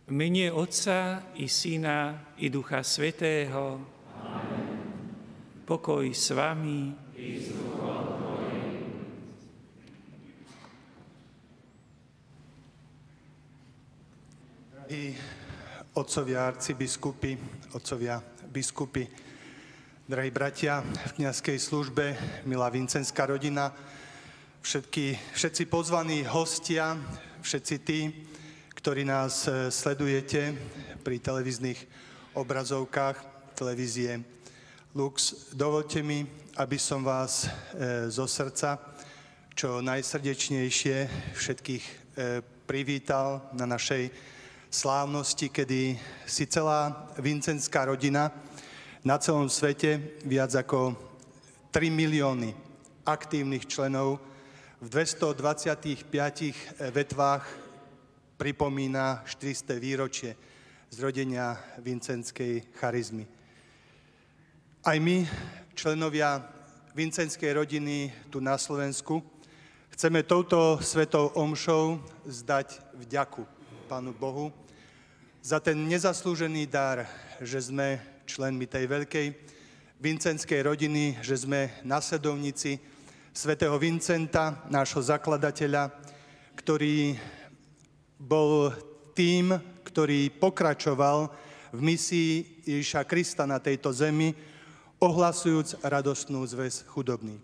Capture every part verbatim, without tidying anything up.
V mene Otca i Syna i Ducha Svätého. Amen. Pokoj s vami. Drahí otcovia arcibiskupy, otcovia biskupy, drahí bratia v kňazskej službe, milá vincenská rodina, všetky, všetci pozvaní hostia, všetci tí, ktorí nás sledujete pri televíznych obrazovkách televízie Lux. Dovolte mi, aby som vás zo srdca čo najsrdečnejšie všetkých privítal na našej slávnosti, kedy si celá vincenská rodina na celom svete, viac ako tri milióny aktívnych členov v dvestodvadsaťpäť vetvách pripomína štyristé výročie zrodenia vincenskej charizmy. Aj my, členovia vincenskej rodiny tu na Slovensku, chceme touto svetou omšou zdať vďaku Pánu Bohu za ten nezaslúžený dar, že sme členmi tej veľkej vincenskej rodiny, že sme nasledovníci svätého Vincenta, nášho zakladateľa, ktorý bol tým, ktorý pokračoval v misii Ježiša Krista na tejto zemi, ohlasujúc radostnú zväz chudobných.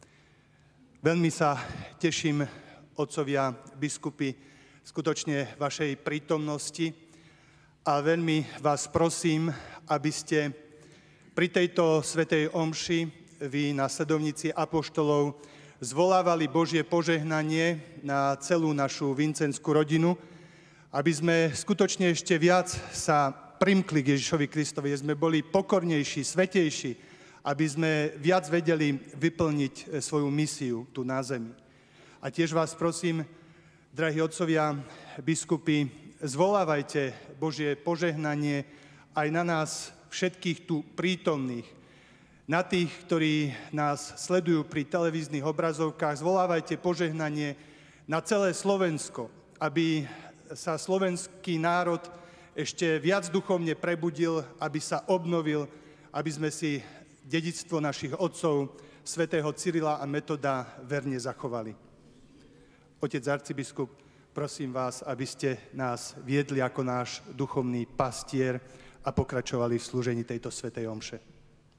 Veľmi sa teším, otcovia biskupy, skutočne vašej prítomnosti a veľmi vás prosím, aby ste pri tejto svätej omši, vy, nasledovníci apoštolov, zvolávali Božie požehnanie na celú našu vincenskú rodinu, aby sme skutočne ešte viac sa primkli k Ježišovi Kristovi, aby sme boli pokornejší, svätejší, aby sme viac vedeli vyplniť svoju misiu tu na zemi. A tiež vás prosím, drahí otcovia, biskupy, zvolávajte Božie požehnanie aj na nás všetkých tu prítomných, na tých, ktorí nás sledujú pri televíznych obrazovkách. Zvolávajte požehnanie na celé Slovensko, aby sa slovenský národ ešte viac duchovne prebudil, aby sa obnovil, aby sme si dedičstvo našich otcov, svätého Cyrila a Metoda, verne zachovali. Otec arcibiskup, prosím vás, aby ste nás viedli ako náš duchovný pastier a pokračovali v slúžení tejto svätej omše.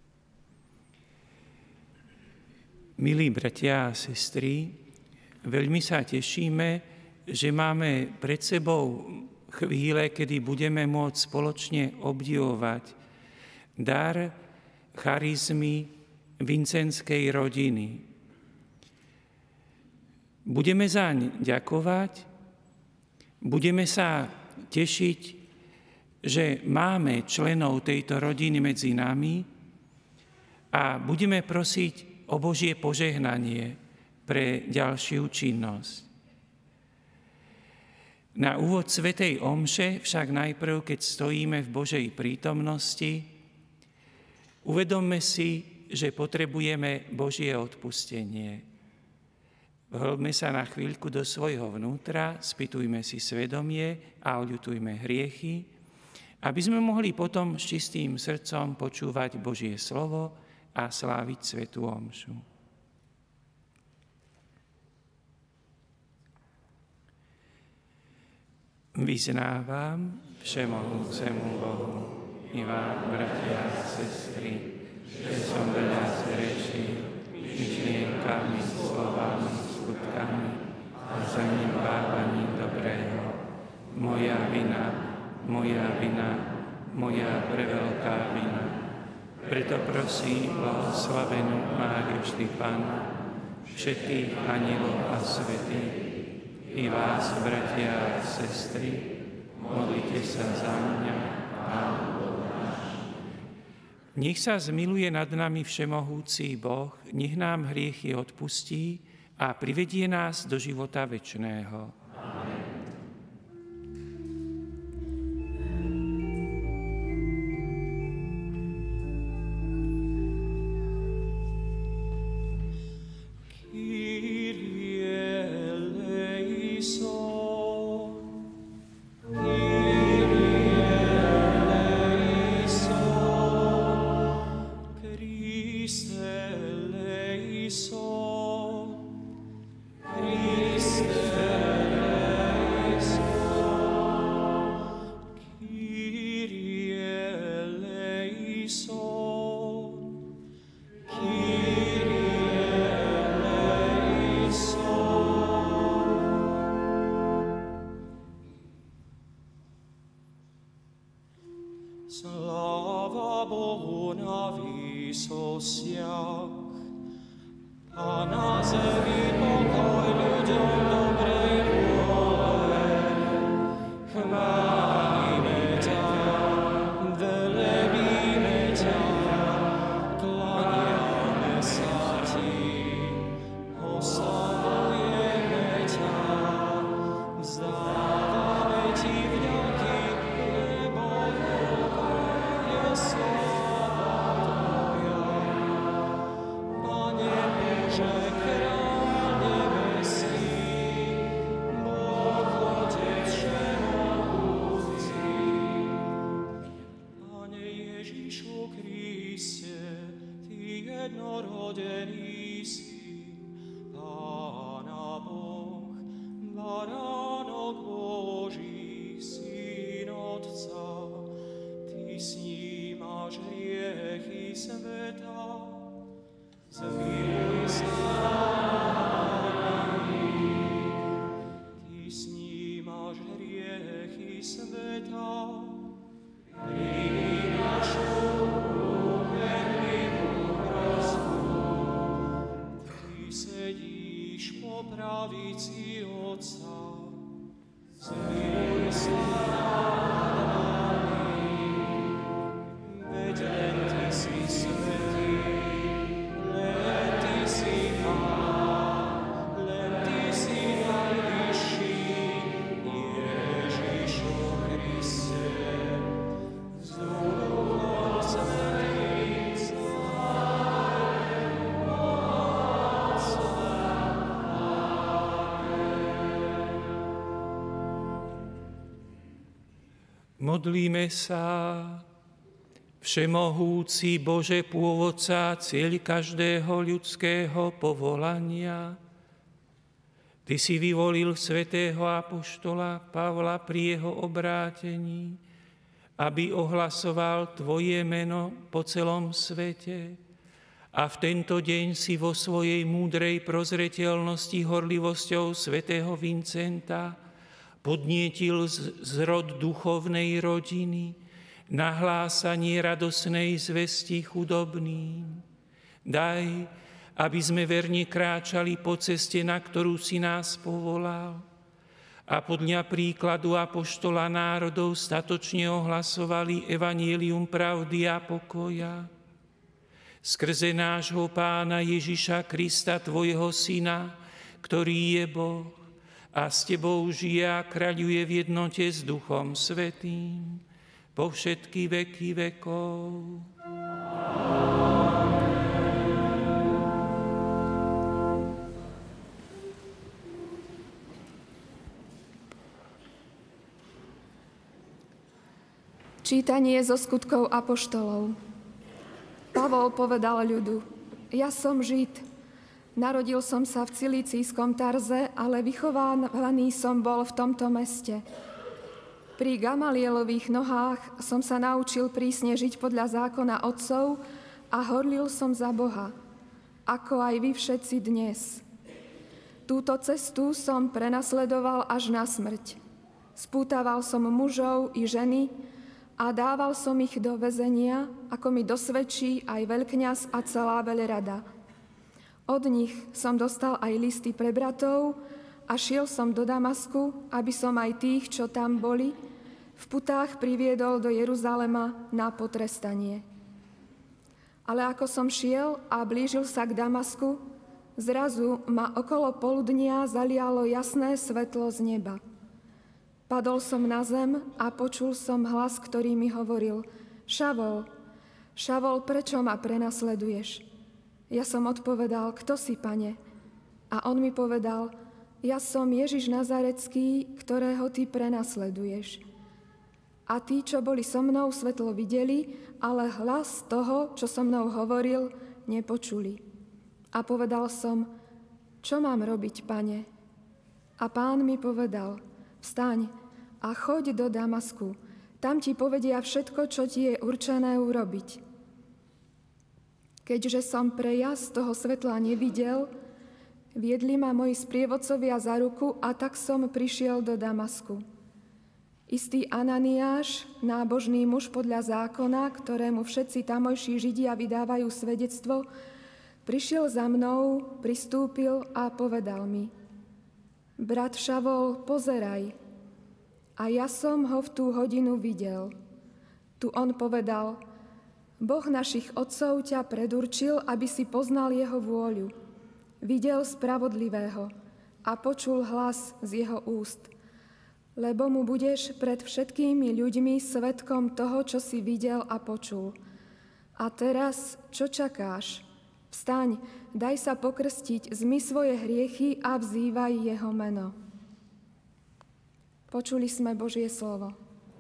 Milí bratia a sestry, veľmi sa tešíme, že máme pred sebou chvíle, kedy budeme môcť spoločne obdivovať dar charizmy vincenskej rodiny. Budeme zaň ďakovať, budeme sa tešiť, že máme členov tejto rodiny medzi nami a budeme prosiť o Božie požehnanie pre ďalšiu činnosť. Na úvod svätej omše však najprv, keď stojíme v Božej prítomnosti, uvedomme si, že potrebujeme Božie odpustenie. Vhlbme sa na chvíľku do svojho vnútra, spýtujme si svedomie a oľutujme hriechy, aby sme mohli potom s čistým srdcom počúvať Božie slovo a sláviť svätú omšu. Vyznávam všemohúcemu Bohu i vám, bratia a sestry, že som veľa zrešil myšlienkami, slovami, skutkami a zanedbávaním dobrého. Moja vina, moja vina, moja preveľká vina. Preto prosím blahoslavenú Máriu vždy Pána, všetkých anjelov a svätých, i vás, bratia a sestry, modlite sa za mňa, Pán Boh náš. Nech sa zmiluje nad nami všemohúci Boh, nech nám hriechy odpustí a privedie nás do života večného. Kyrie eleison, Kyrie na výsosiach a na zemi pokoj ľuďom dobrej vôle. Chválime ťa, velebíme ťa, klaniame sa ti, oslavujeme ťa, vzdávame ti vďaky, lebo veľká je sláva tvoja. Pane Bože, kráľ nebeský, Boh Otec všemohúci. Pane Ježišu Kriste, Ty jednorodený Syn, Pána Boh, Baránok Boží, Syn Otca, Ty snímaš hriechy sveta, zmiluj sa nad nami. Ty snímaš hriechy sveta, príjmi našu úpenlivú prosbu. Ty sedíš po pravici Otca, zmiluj sa nad nami. Veď len Ty si svätý, len Ty si Pán, len Ty si najvyšší, Ježišu Kriste. S Duchom Svätým slávený Otca. Modlíme sa. Všemohúci Bože, pôvodca, cieľ každého ľudského povolania, Ty si vyvolil svätého apoštola Pavla pri jeho obrátení, aby ohlasoval Tvoje meno po celom svete. A v tento deň si vo svojej múdrej prozreteľnosti horlivosťou svätého Vincenta podnietil zrod duchovnej rodiny, nahlásanie radosnej zvesti chudobným. Daj, aby sme verne kráčali po ceste, na ktorú si nás povolal, a podľa príkladu apoštola národov statočne ohlasovali evanjelium pravdy a pokoja. Skrze nášho Pána Ježiša Krista, Tvojho Syna, ktorý je Boh a s Tebou žije a kráľuje v jednote s Duchom Svätým po všetky veky vekov. Čítanie zo skutkov apoštolov. Pavol povedal ľudu: Ja som Žid. Narodil som sa v Cilícijskom Tarze, ale vychovávaný som bol v tomto meste. Pri Gamalielových nohách som sa naučil prísne žiť podľa zákona otcov a horlil som za Boha, ako aj vy všetci dnes. Túto cestu som prenasledoval až na smrť. Spútaval som mužov i ženy a dával som ich do väzenia, ako mi dosvedčí aj veľkňaz a celá veľrada. Od nich som dostal aj listy pre bratov a šiel som do Damasku, aby som aj tých, čo tam boli, v putách priviedol do Jeruzalema na potrestanie. Ale ako som šiel a blížil sa k Damasku, zrazu ma okolo poludnia zalialo jasné svetlo z neba. Padol som na zem a počul som hlas, ktorý mi hovoril: Šavol, Šavol, prečo ma prenasleduješ? Ja som odpovedal: Kto si, Pane? A on mi povedal: Ja som Ježiš Nazarecký, ktorého ty prenasleduješ. A tí, čo boli so mnou, svetlo videli, ale hlas toho, čo so mnou hovoril, nepočuli. A povedal som: Čo mám robiť, Pane? A Pán mi povedal: Vstaň a choď do Damasku. Tam ti povedia všetko, čo ti je určené urobiť. Keďže som prejas toho svetla nevidel, viedli ma moji sprievodcovia za ruku a tak som prišiel do Damasku. Istý Ananiáš, nábožný muž podľa zákona, ktorému všetci tamojší Židia vydávajú svedectvo, prišiel za mnou, pristúpil a povedal mi: Brat Šavol, pozeraj. A ja som ho v tú hodinu videl. Tu on povedal: Boh našich otcov ťa predurčil, aby si poznal jeho vôľu. Videl spravodlivého a počul hlas z jeho úst. Lebo mu budeš pred všetkými ľuďmi svedkom toho, čo si videl a počul. A teraz, čo čakáš? Vstaň, daj sa pokrstiť, zmy svoje hriechy a vzývaj jeho meno. Počuli sme Božie slovo.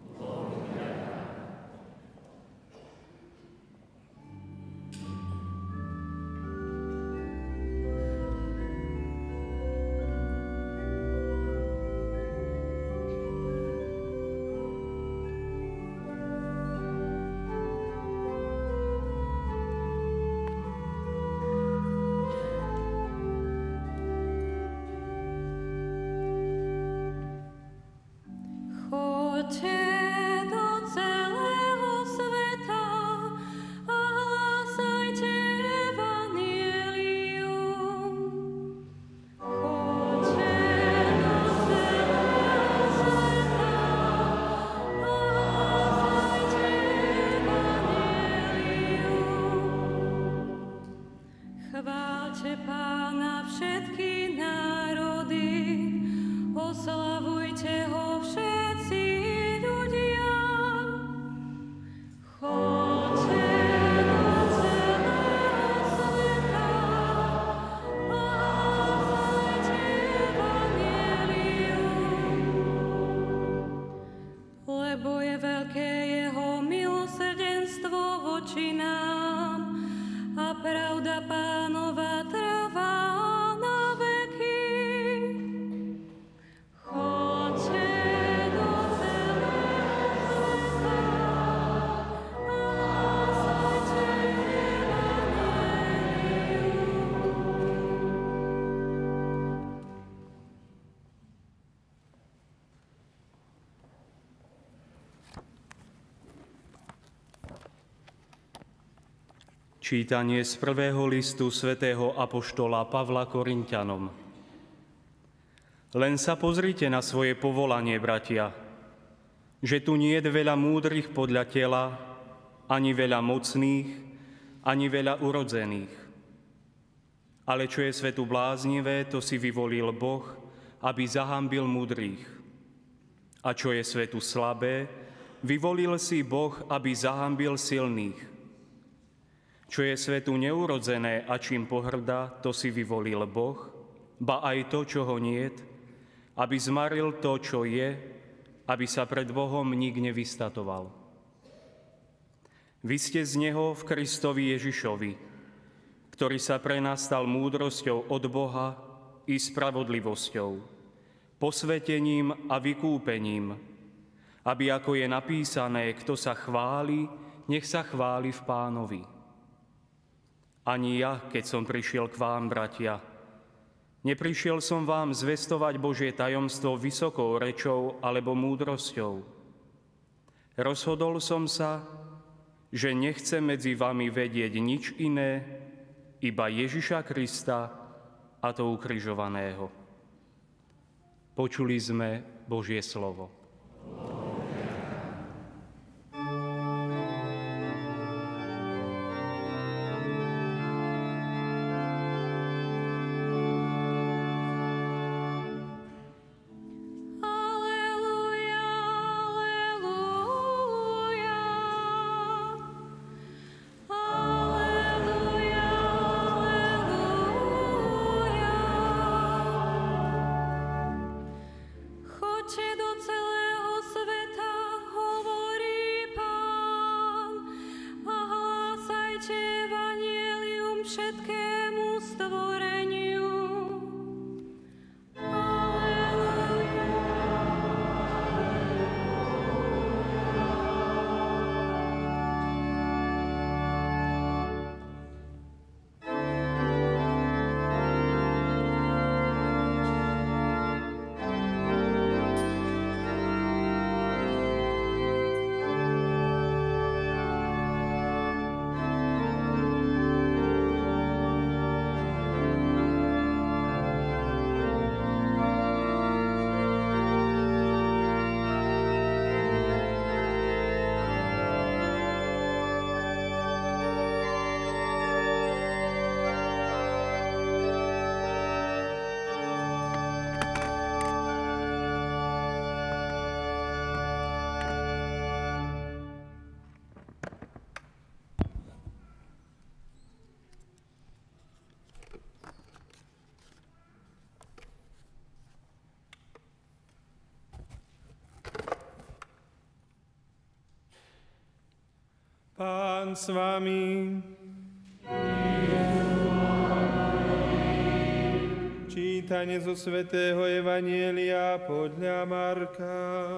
Čítanie z prvého listu svätého apoštola Pavla Korinťanom. Len sa pozrite na svoje povolanie, bratia, že tu nie je veľa múdrych podľa tela, ani veľa mocných, ani veľa urodzených. Ale čo je svetu bláznivé, to si vyvolil Boh, aby zahambil múdrych. A čo je svetu slabé, vyvolil si Boh, aby zahambil silných. Čo je svetu neurodzené a čím pohrdá, to si vyvolil Boh, ba aj to, čo ho niet, aby zmaril to, čo je, aby sa pred Bohom nik nevystatoval. Vy ste z Neho v Kristovi Ježišovi, ktorý sa pre nás stal múdrosťou od Boha i spravodlivosťou, posvetením a vykúpením, aby, ako je napísané, kto sa chváli, nech sa chváli v Pánovi. Ani ja, keď som prišiel k vám, bratia, neprišiel som vám zvestovať Božie tajomstvo vysokou rečou alebo múdrosťou. Rozhodol som sa, že nechcem medzi vami vedieť nič iné, iba Ježiša Krista a to ukrižovaného. Počuli sme Božie slovo. Pán s vami. Čítanie zo svätého Evanjelia podľa Marka.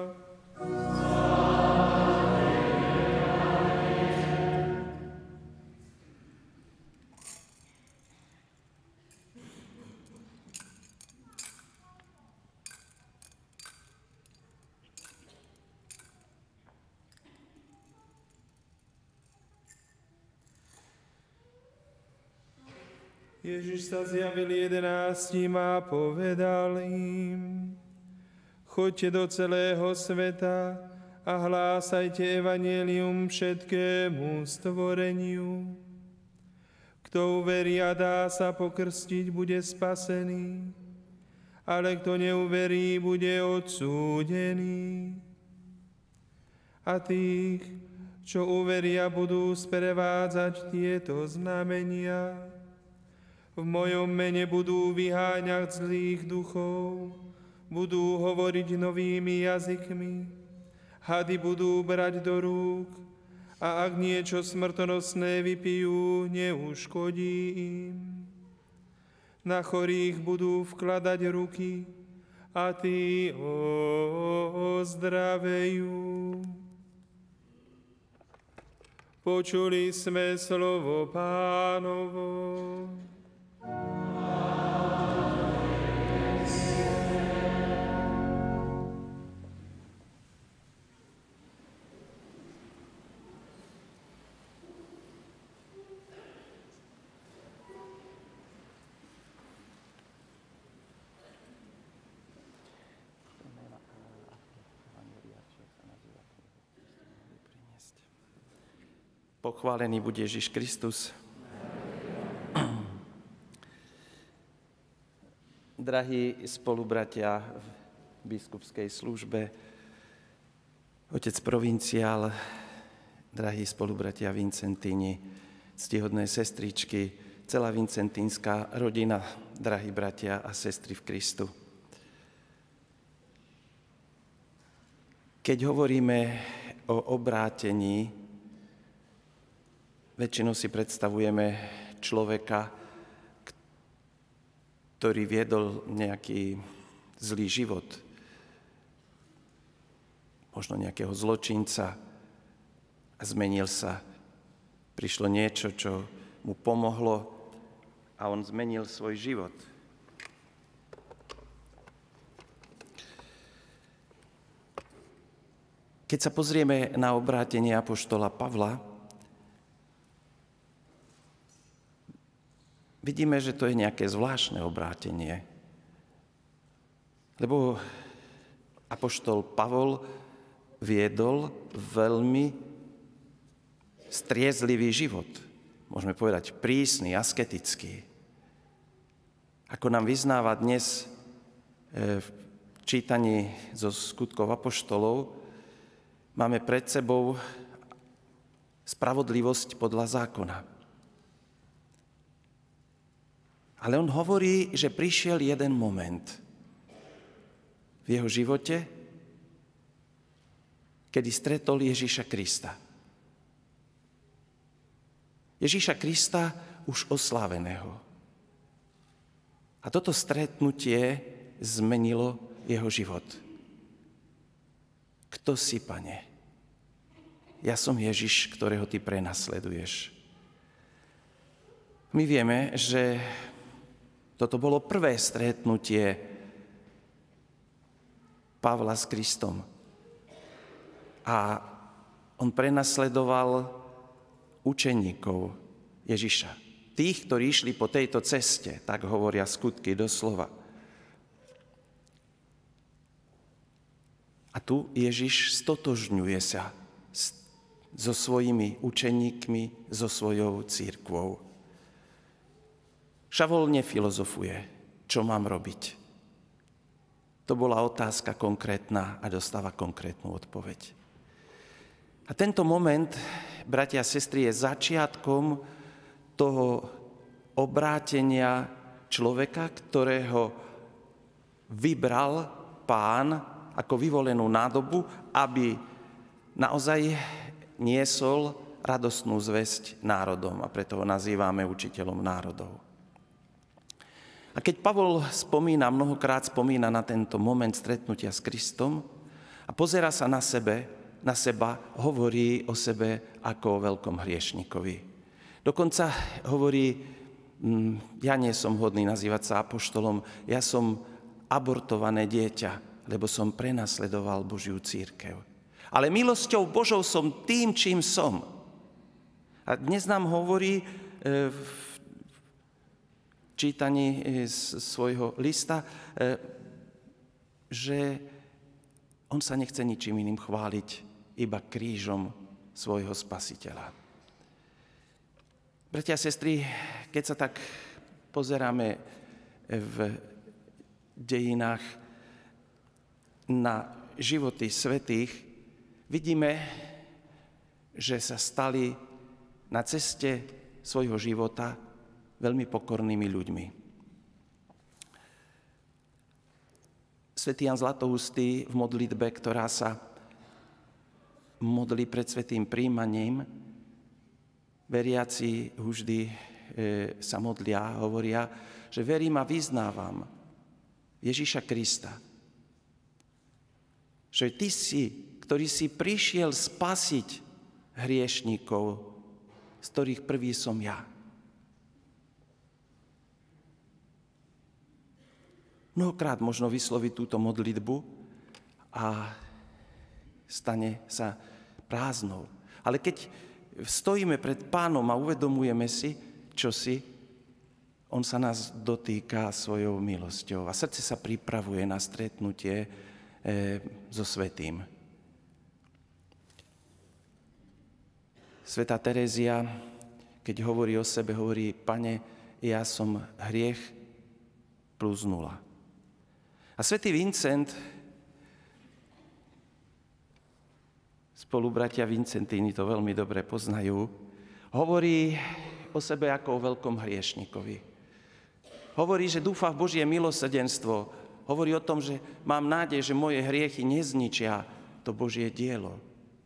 Ježiš sa zjavil jedenáctim a povedal im: Choďte do celého sveta a hlásajte evanjelium všetkému stvoreniu. Kto uverí a dá sa pokrstiť, bude spasený, ale kto neuverí, bude odsúdený. A tých, čo uveria, budú sprevádzať tieto znamenia. V mojom mene budú vyháňať zlých duchov, budú hovoriť novými jazykmi, hady budú brať do rúk a ak niečo smrtonosné vypijú, neuškodí im. Na chorých budú vkladať ruky a tí ozdravejú. Počuli sme slovo Pánovo. Pochválený buď Ježiš Kristus. Drahí spolubratia v biskupskej službe, otec provinciál, drahí spolubratia Vincentíni, ctihodné sestričky, celá vincentínska rodina, drahí bratia a sestry v Kristu. Keď hovoríme o obrátení, väčšinou si predstavujeme človeka, ktorý viedol nejaký zlý život, možno nejakého zločinca a zmenil sa. Prišlo niečo, čo mu pomohlo a on zmenil svoj život. Keď sa pozrieme na obrátenie apoštola Pavla, vidíme, že to je nejaké zvláštne obrátenie. Lebo apoštol Pavol viedol veľmi striezlivý život. Môžeme povedať prísny, asketický. Ako nám vyznáva dnes v čítaní zo skutkov apoštolov, máme pred sebou spravodlivosť podľa zákona. Ale on hovorí, že prišiel jeden moment v jeho živote, kedy stretol Ježiša Krista. Ježiša Krista už osláveného. A toto stretnutie zmenilo jeho život. Kto si, Pane? Ja som Ježiš, ktorého ty prenasleduješ. My vieme, že toto bolo prvé stretnutie Pavla s Kristom. A on prenasledoval učeníkov Ježiša. Tých, ktorí išli po tejto ceste, tak hovoria skutky doslova. A tu Ježiš stotožňuje sa so svojimi učeníkmi, so svojou cirkvou. Šavol nefilozofuje, čo mám robiť. To bola otázka konkrétna a dostáva konkrétnu odpoveď. A tento moment, bratia a sestry, je začiatkom toho obrátenia človeka, ktorého vybral Pán ako vyvolenú nádobu, aby naozaj niesol radostnú zvesť národom a preto ho nazývame učiteľom národov. A keď Pavol spomína, mnohokrát spomína na tento moment stretnutia s Kristom a pozerá sa na sebe, na seba, hovorí o sebe ako o veľkom hriešnikovi. Dokonca hovorí, ja nie som hodný nazývať sa apoštolom, ja som abortované dieťa, lebo som prenasledoval Božiu cirkev. Ale milosťou Božou som tým, čím som. A dnes nám hovorí v čítaní z svojho lista, že on sa nechce ničím iným chváliť, iba krížom svojho Spasiteľa. Bratia a sestry, keď sa tak pozeráme v dejinách na životy svätých, vidíme, že sa stali na ceste svojho života veľmi pokornými ľuďmi. Svätý Ján Zlatoustý v modlitbe, ktorá sa modlí pred svätým príjmaním, veriaci vždy e, sa modlia, hovoria, že verím a vyznávam Ježiša Krista. Že ty si, ktorý si prišiel spasiť hriešnikov, z ktorých prvý som ja. Mnohokrát možno vysloviť túto modlitbu a stane sa prázdnou. Ale keď stojíme pred Pánom a uvedomujeme si, čo si, on sa nás dotýka svojou milosťou a srdce sa pripravuje na stretnutie e, so Svätým. Svätá Terézia, keď hovorí o sebe, hovorí, Pane, ja som hriech plus nula. A svätý Vincent, spolubratia Vincentíni to veľmi dobre poznajú, hovorí o sebe ako o veľkom hriešnikovi. Hovorí, že dúfa v Božie milosrdenstvo. Hovorí o tom, že mám nádej, že moje hriechy nezničia to Božie dielo.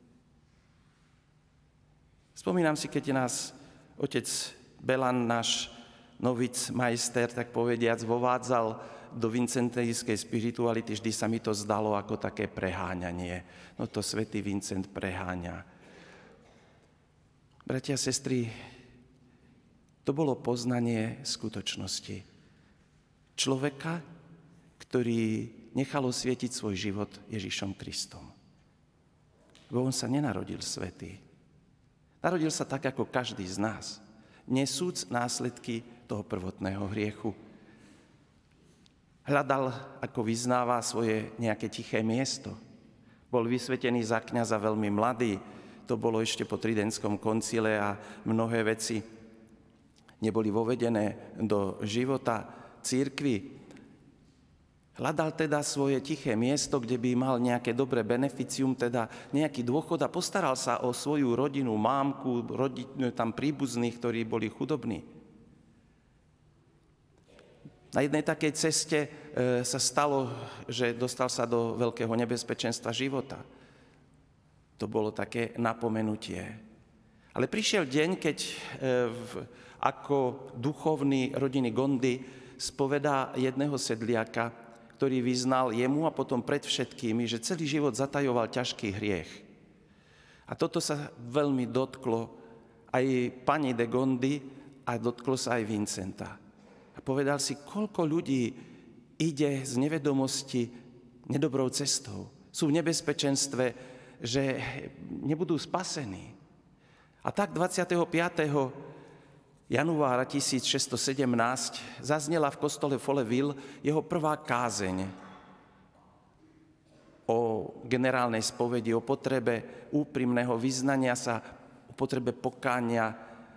Spomínam si, keď nás otec Belan, náš novic majster, tak povediac, vovádzal do vincentejskej spirituality, vždy sa mi to zdalo ako také preháňanie. No to svätý Vincent preháňa. Bratia a sestry, to bolo poznanie skutočnosti. Človeka, ktorý nechal osvietiť svoj život Ježišom Kristom. Bo on sa nenarodil svätý. Narodil sa tak, ako každý z nás, nesúc následky toho prvotného hriechu. Hľadal, ako vyznáva, svoje nejaké tiché miesto. Bol vysvetený za kňaza veľmi mladý, to bolo ešte po Tridentskom koncile a mnohé veci neboli vovedené do života cirkvi. Hľadal teda svoje tiché miesto, kde by mal nejaké dobré beneficium, teda nejaký dôchod a postaral sa o svoju rodinu, mámku, rodi, tam príbuzných, ktorí boli chudobní. Na jednej takej ceste e, sa stalo, že dostal sa do veľkého nebezpečenstva života. To bolo také napomenutie. Ale prišiel deň, keď e, v, ako duchovný rodiny Gondy spovedá jedného sedliaka, ktorý vyznal jemu a potom pred všetkými, že celý život zatajoval ťažký hriech. A toto sa veľmi dotklo aj pani de Gondi a dotklo sa aj Vincenta. A povedal si, koľko ľudí ide z nevedomosti nedobrou cestou. Sú v nebezpečenstve, že nebudú spasení. A tak dvadsiateho piateho januára tisícšesťstosedemnásť zaznela v kostole Folleville jeho prvá kázeň o generálnej spovedi, o potrebe úprimného vyznania sa, o potrebe pokánia.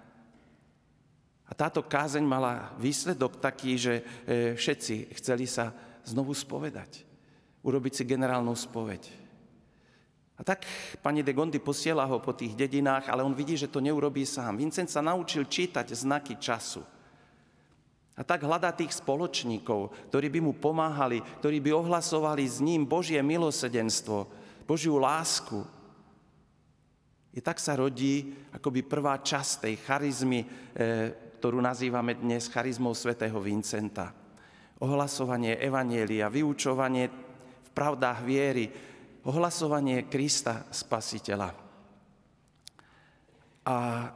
A táto kázeň mala výsledok taký, že všetci chceli sa znovu spovedať, urobiť si generálnu spoveď. A tak pani de Gondi posiela ho po tých dedinách, ale on vidí, že to neurobí sám. Vincent sa naučil čítať znaky času. A tak hľadá tých spoločníkov, ktorí by mu pomáhali, ktorí by ohlasovali s ním Božie milosrdenstvo, Božiu lásku. I tak sa rodí akoby prvá časť tej charizmy, ktorú nazývame dnes charizmou svätého Vincenta. Ohlasovanie evanjelia, vyučovanie v pravdách viery, ohlasovanie Krista Spasiteľa. A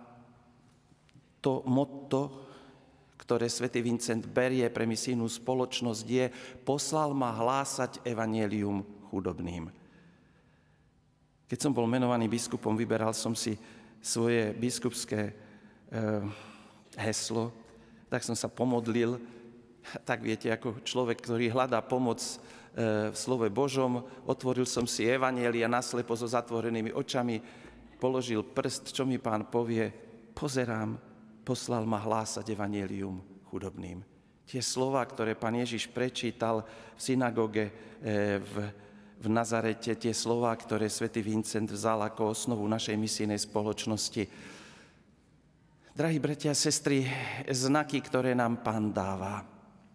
to motto, ktoré svätý Vincent berie pre misijnú spoločnosť, je: poslal ma hlásať evanjelium chudobným. Keď som bol menovaný biskupom, vyberal som si svoje biskupské e, heslo, tak som sa pomodlil. Tak viete, ako človek, ktorý hľadá pomoc e, v slove Božom, otvoril som si evanjelia naslepo so zatvorenými očami, položil prst, čo mi Pán povie, pozerám, poslal ma hlásať evanjelium chudobným. Tie slova, ktoré Pán Ježiš prečítal v synagóge v, v Nazarete, tie slova, ktoré svätý Vincent vzal ako osnovu našej misijnej spoločnosti. Drahí bratia a sestry, znaky, ktoré nám Pán dáva.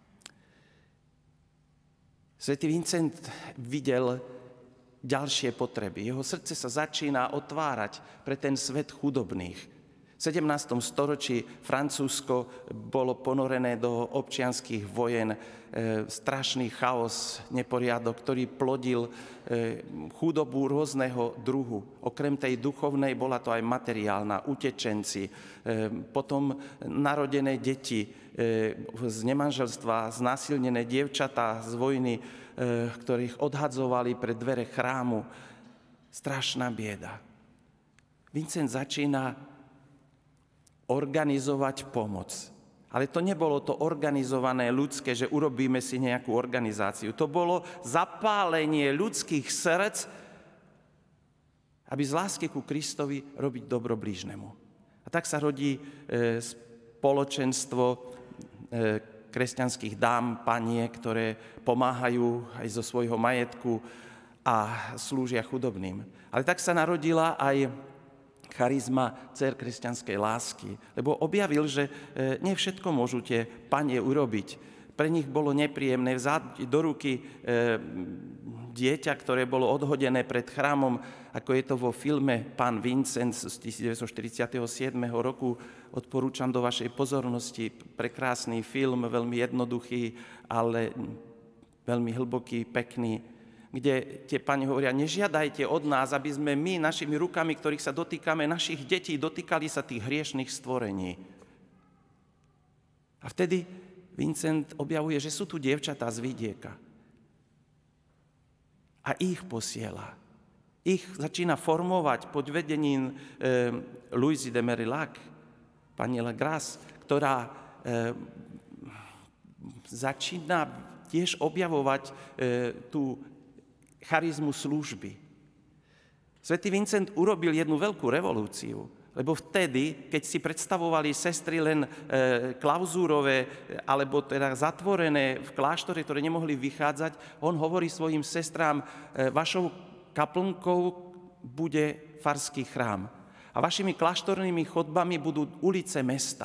Svätý Vincent videl ďalšie potreby. Jeho srdce sa začína otvárať pre ten svet chudobných. V sedemnástom storočí Francúzsko bolo ponorené do občianskych vojen, e, strašný chaos, neporiadok, ktorý plodil e, chudobu rôzneho druhu. Okrem tej duchovnej bola to aj materiálna, utečenci, e, potom narodené deti e, z nemanželstva, znásilnené dievčatá z vojny, e, ktorých odhadzovali pred dvere chrámu. Strašná bieda. Vincent začína organizovať pomoc. Ale to nebolo to organizované ľudské, že urobíme si nejakú organizáciu. To bolo zapálenie ľudských srdc, aby z lásky ku Kristovi robiť dobro blížnemu. A tak sa rodí e, spoločenstvo e, kresťanských dám, panie, ktoré pomáhajú aj zo svojho majetku a slúžia chudobným. Ale tak sa narodila aj charizma dcér kresťanskej lásky, lebo objavil, že nie všetko môžu tie panie urobiť. Pre nich bolo nepríjemné vzáť do ruky dieťa, ktoré bolo odhodené pred chrámom, ako je to vo filme Pán Vincent z devätnásťstoštyridsiateho siedmeho roku. Odporúčam do vašej pozornosti. Prekrásny film, veľmi jednoduchý, ale veľmi hlboký, pekný, kde tie pani hovoria, nežiadajte od nás, aby sme my našimi rukami, ktorých sa dotýkame, našich detí, dotýkali sa tých hriešných stvorení. A vtedy Vincent objavuje, že sú tu dievčatá z vidieka. A ich posiela. Ich začína formovať pod vedením e, Louisy de Marillac, pani Legras, ktorá e, začína tiež objavovať e, tú charizmu služby. Svätý Vincent urobil jednu veľkú revolúciu, lebo vtedy, keď si predstavovali sestry len e, klauzúrové, alebo teda zatvorené v kláštore, ktoré nemohli vychádzať, on hovorí svojim sestrám, e, vašou kaplnkou bude farský chrám a vašimi kláštornými chodbami budú ulice mesta.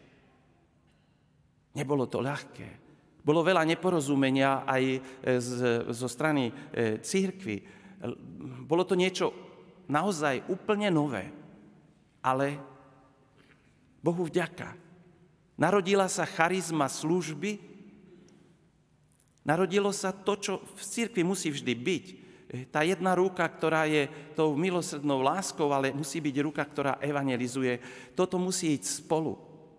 Nebolo to ľahké. Bolo veľa neporozumenia aj z, zo strany e, cirkvi. Bolo to niečo naozaj úplne nové. Ale Bohu vďaka. Narodila sa charizma služby, narodilo sa to, čo v cirkvi musí vždy byť. Tá jedna ruka, ktorá je tou milosrdnou láskou, ale musí byť ruka, ktorá evangelizuje. Toto musí ísť spolu.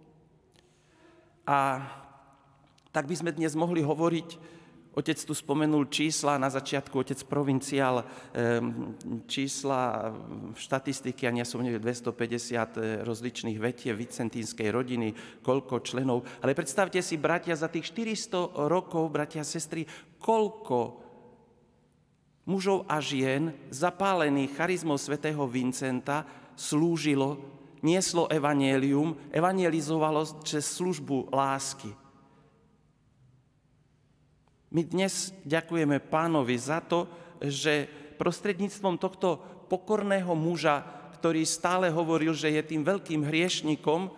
A tak by sme dnes mohli hovoriť, otec tu spomenul čísla, na začiatku otec provinciál, čísla štatistiky, ani ja som neviem, dvestopäťdesiat rozličných vetiev vicentínskej rodiny, koľko členov. Ale predstavte si, bratia, za tých štyristo rokov, bratia a sestry, koľko mužov a žien zapálených charizmou svätého Vincenta slúžilo, nieslo evanjelium, evangelizovalo cez službu lásky. My dnes ďakujeme Pánovi za to, že prostredníctvom tohto pokorného muža, ktorý stále hovoril, že je tým veľkým hriešnikom,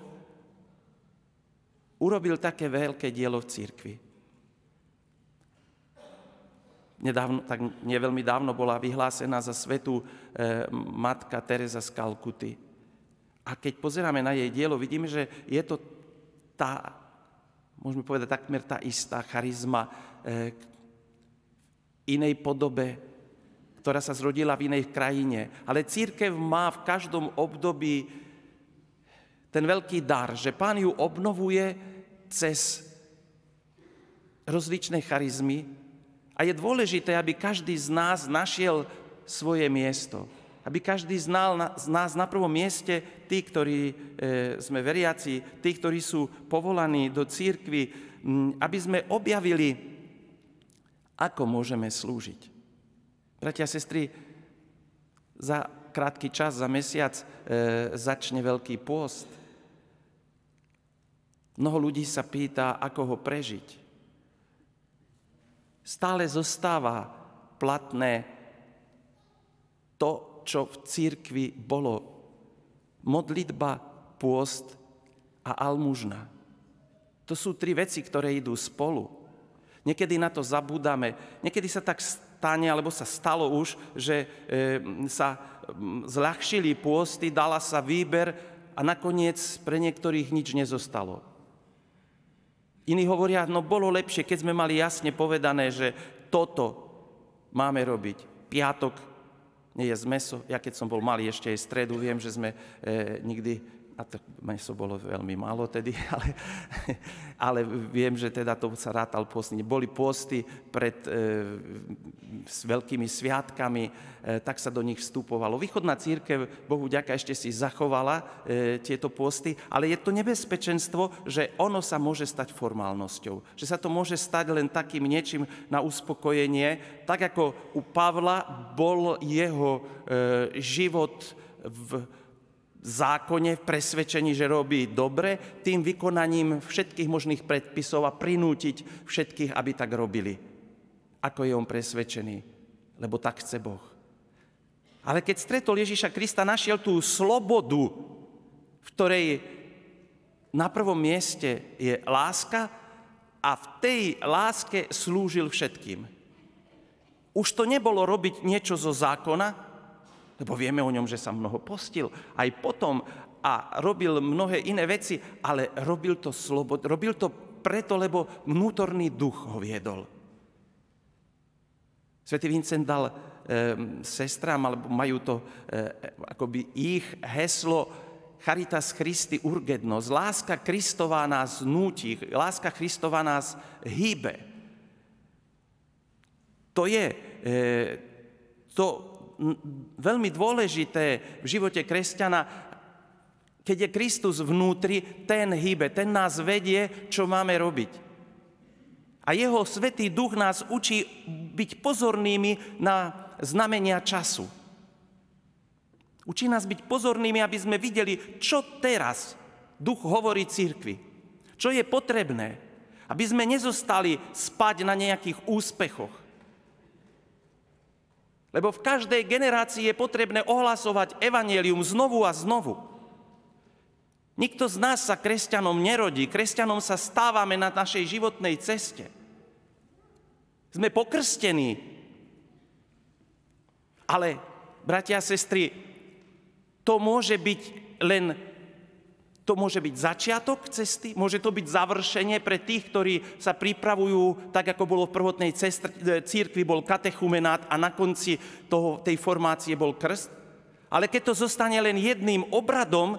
urobil také veľké dielo v cirkvi. Nedávno, tak nie veľmi dávno bola vyhlásená za svätú e, matka Teresa z Kalkuty. A keď pozeráme na jej dielo, vidíme, že je to tá, môžeme povedať takmer tá istá charizma e, inej podobe, ktorá sa zrodila v inej krajine. Ale cirkev má v každom období ten veľký dar, že Pán ju obnovuje cez rozličné charizmy. A je dôležité, aby každý z nás našiel svoje miesto. Aby každý znal na, z nás na prvom mieste, tí, ktorí e, sme veriaci, tí, ktorí sú povolaní do cirkvi, m, aby sme objavili, ako môžeme slúžiť. Bratia a sestry, za krátky čas, za mesiac e, začne Veľký pôst. Mnoho ľudí sa pýta, ako ho prežiť. Stále zostáva platné to, čo v cirkvi bolo. Modlitba, pôst a almužna. To sú tri veci, ktoré idú spolu. Niekedy na to zabúdame. Niekedy sa tak stane, alebo sa stalo už, že e, sa zľahčili pôsty, dala sa výber a nakoniec pre niektorých nič nezostalo. Iní hovoria, no bolo lepšie, keď sme mali jasne povedané, že toto máme robiť. Piatok nie je mäso. Ja keď som bol malý, ešte aj stredu, viem, že sme e, nikdy, a to mäso bolo veľmi málo tedy, ale, ale viem, že teda to sa rátal pôstne. Boli pôsty pred e, s veľkými sviatkami, e, tak sa do nich vstupovalo. Východná cirkev, Bohu ďaká, ešte si zachovala e, tieto pôsty, ale je to nebezpečenstvo, že ono sa môže stať formálnosťou. Že sa to môže stať len takým niečím na uspokojenie, tak ako u Pavla bol jeho e, život v zákone, v presvedčení, že robí dobre, tým vykonaním všetkých možných predpisov a prinútiť všetkých, aby tak robili. Ako je on presvedčený, lebo tak chce Boh. Ale keď stretol Ježiša Krista, našiel tú slobodu, v ktorej na prvom mieste je láska a v tej láske slúžil všetkým. Už to nebolo robiť niečo zo zákona, lebo vieme o ňom, že sa mnoho postil aj potom a robil mnohé iné veci, ale robil to slobod, robil to preto, lebo vnútorný duch ho viedol. Svätý Vincent dal e, sestrám, alebo majú to e, akoby ich heslo Charitas Christi urget nos. Láska Kristová nás núti, láska Kristová nás hýbe. To je e, to veľmi dôležité v živote kresťana, keď je Kristus vnútri, ten hýbe, ten nás vedie, čo máme robiť. A jeho Svätý Duch nás učí byť pozornými na znamenia času. Učí nás byť pozornými, aby sme videli, čo teraz Duch hovorí cirkvi. Čo je potrebné, aby sme nezostali spať na nejakých úspechoch. Lebo v každej generácii je potrebné ohlasovať evanjelium znovu a znovu. Nikto z nás sa kresťanom nerodí. Kresťanom sa stávame na našej životnej ceste. Sme pokrstení. Ale, bratia a sestry, to môže byť len To môže byť začiatok cesty, môže to byť završenie pre tých, ktorí sa pripravujú, tak ako bolo v prvotnej cirkvi, bol katechumenát a na konci toho, tej formácie bol krst. Ale keď to zostane len jedným obradom,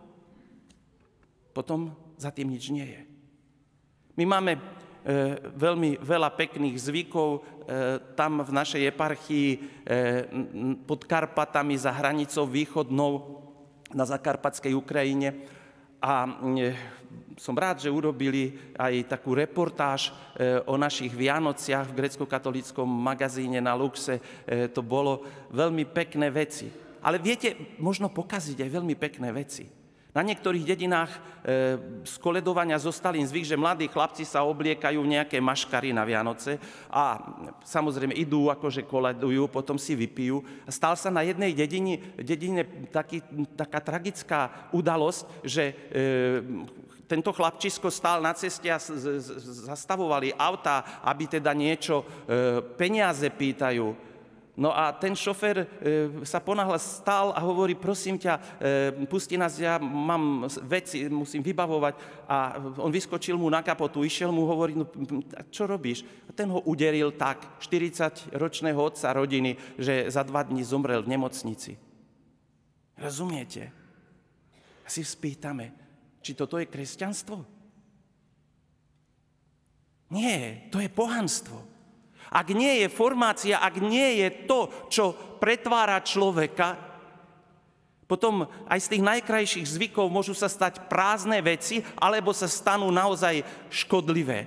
potom za tým nič nie je. My máme e, veľmi veľa pekných zvykov e, tam v našej eparchii e, pod Karpatami za hranicou východnou na zakarpatskej Ukrajine. A som rád, že urobili aj takú reportáž o našich Vianociach v grécko-katolíckom magazíne na Luxe. To bolo veľmi pekné veci. Ale viete, možno pokaziť aj veľmi pekné veci. Na niektorých dedinách z koledovania zostal im zvyk, že mladí chlapci sa obliekajú v nejaké maškary na Vianoce a samozrejme idú, akože koledujú, potom si vypijú. A stal sa na jednej dedine, dedine taký, taká tragická udalosť, že e, tento chlapčisko stál na ceste a zastavovali auta, aby teda niečo, peniaze pýtajú. No a ten šofér sa ponáhľa stál a hovorí, prosím ťa, pusti nás, ja mám veci, musím vybavovať. A on vyskočil mu na kapotu, išiel mu, hovorí, no čo robíš? A ten ho uderil tak, štyridsaťročného otca rodiny, že za dva dní zomrel v nemocnici. Rozumiete? A si spýtame, či toto je kresťanstvo? Nie, to je pohanstvo. Ak nie je formácia, ak nie je to, čo pretvára človeka, potom aj z tých najkrajších zvykov môžu sa stať prázdne veci, alebo sa stanú naozaj škodlivé.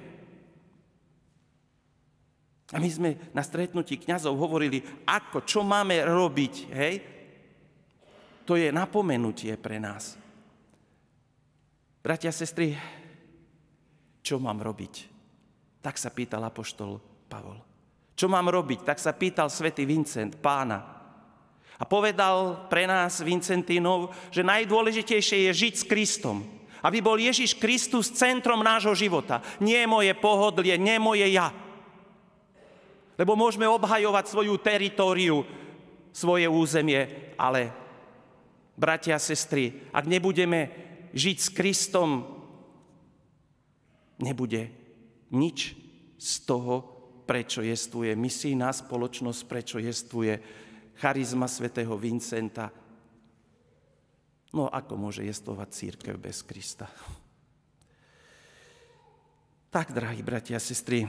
A my sme na stretnutí kňazov hovorili, ako, čo máme robiť, hej? To je napomenutie pre nás. Bratia a sestry, čo mám robiť? Tak sa pýtal apoštol Pavol. Čo mám robiť? Tak sa pýtal svätý Vincent, Pána. A povedal pre nás, Vincentínov, že najdôležitejšie je žiť s Kristom. Aby bol Ježiš Kristus centrom nášho života. Nie moje pohodlie, nie moje ja. Lebo môžeme obhajovať svoju teritóriu, svoje územie, ale, bratia a sestry, ak nebudeme žiť s Kristom, nebude nič z toho, prečo jestvuje misijná spoločnosť, prečo jestvuje charizma svätého Vincenta. No ako môže jestvovať cirkev bez Krista? Tak, drahí bratia a sestry,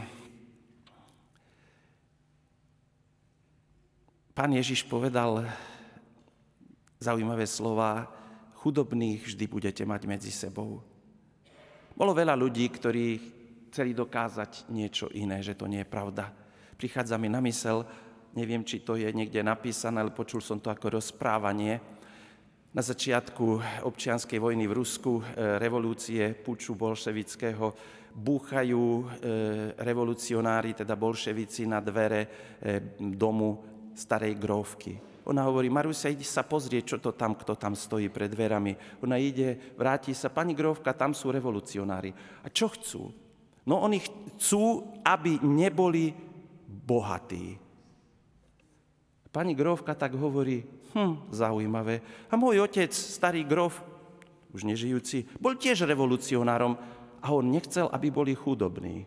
Pán Ježiš povedal zaujímavé slová, chudobných vždy budete mať medzi sebou. Bolo veľa ľudí, ktorí chceli dokázať niečo iné, že to nie je pravda. Prichádza mi na mysel, neviem, či to je niekde napísané, ale počul som to ako rozprávanie. Na začiatku občianskej vojny v Rusku, revolúcie, puču bolševického, búchajú revolucionári, teda bolševici, na dvere domu starej grófky. Ona hovorí, Marusia, idi sa pozrieť, čo to tam, kto tam stojí pred dverami. Ona ide, vráti sa, pani grófka, tam sú revolucionári. A čo chcú? No oni chcú, aby neboli bohatí. Pani grófka tak hovorí, hm, zaujímavé. A môj otec, starý gróf, už nežijúci, bol tiež revolucionárom a on nechcel, aby boli chudobní.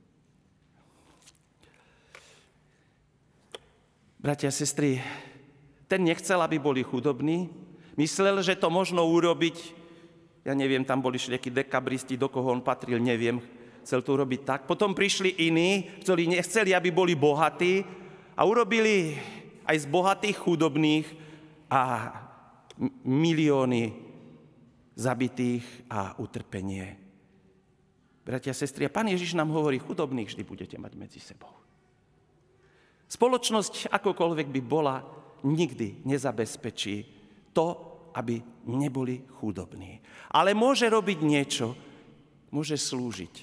Bratia a sestry, ten nechcel, aby boli chudobní, myslel, že to možno urobiť, ja neviem, tam boli všelijakí dekabristi, do koho on patril, neviem, chcel to urobiť tak. Potom prišli iní, ktorí nechceli, aby boli bohatí a urobili aj z bohatých chudobných a milióny zabitých a utrpenie. Bratia a sestry, a Pán Ježiš nám hovorí, chudobných vždy budete mať medzi sebou. Spoločnosť, akokoľvek by bola, nikdy nezabezpečí to, aby neboli chudobní. Ale môže robiť niečo, môže slúžiť.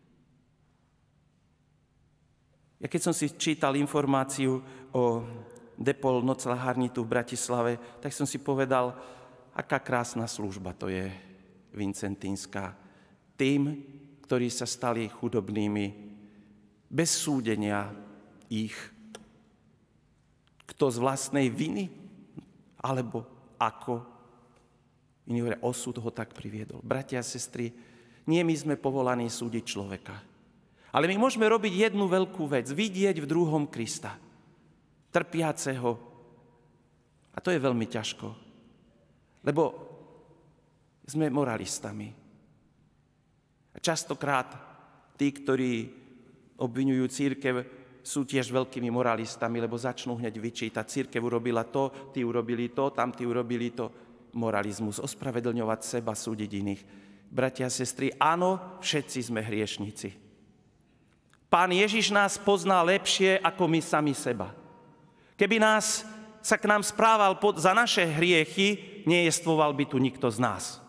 Ja keď som si čítal informáciu o Depol nocľahárni tu v Bratislave, tak som si povedal, aká krásna služba to je vincentínska. Tým, ktorí sa stali chudobnými, bez súdenia ich, kto z vlastnej viny, alebo ako. Iní hovoria, osud ho tak priviedol. Bratia a sestry, nie my sme povolaní súdiť človeka. Ale my môžeme robiť jednu veľkú vec, vidieť v druhom Krista, trpiaceho. A to je veľmi ťažko, lebo sme moralistami. A častokrát tí, ktorí obviňujú cirkev, sú tiež veľkými moralistami, lebo začnú hneď vyčítať. Cirkev urobila to, tí urobili to, tam tí urobili to. Moralizmus, ospravedlňovať seba, súdiť iných. Bratia a sestry, áno, všetci sme hriešnici. Pán Ježiš nás pozná lepšie ako my sami seba. Keby nás sa k nám správal pod, za naše hriechy, nejestvoval by tu nikto z nás.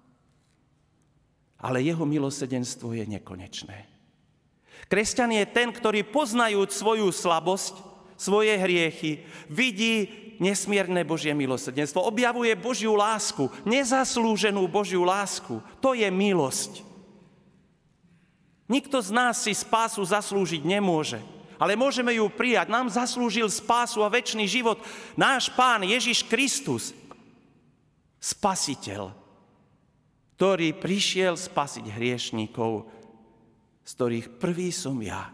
Ale jeho milosrdenstvo je nekonečné. Kresťan je ten, ktorý poznajúc svoju slabosť, svoje hriechy, vidí nesmierne Božie milosrdenstvo, objavuje Božiu lásku, nezaslúženú Božiu lásku. To je milosť. Nikto z nás si spásu zaslúžiť nemôže, ale môžeme ju prijať. Nám zaslúžil spásu a večný život náš Pán Ježiš Kristus, Spasiteľ, ktorý prišiel spasiť hriešníkov, z ktorých prvý som ja.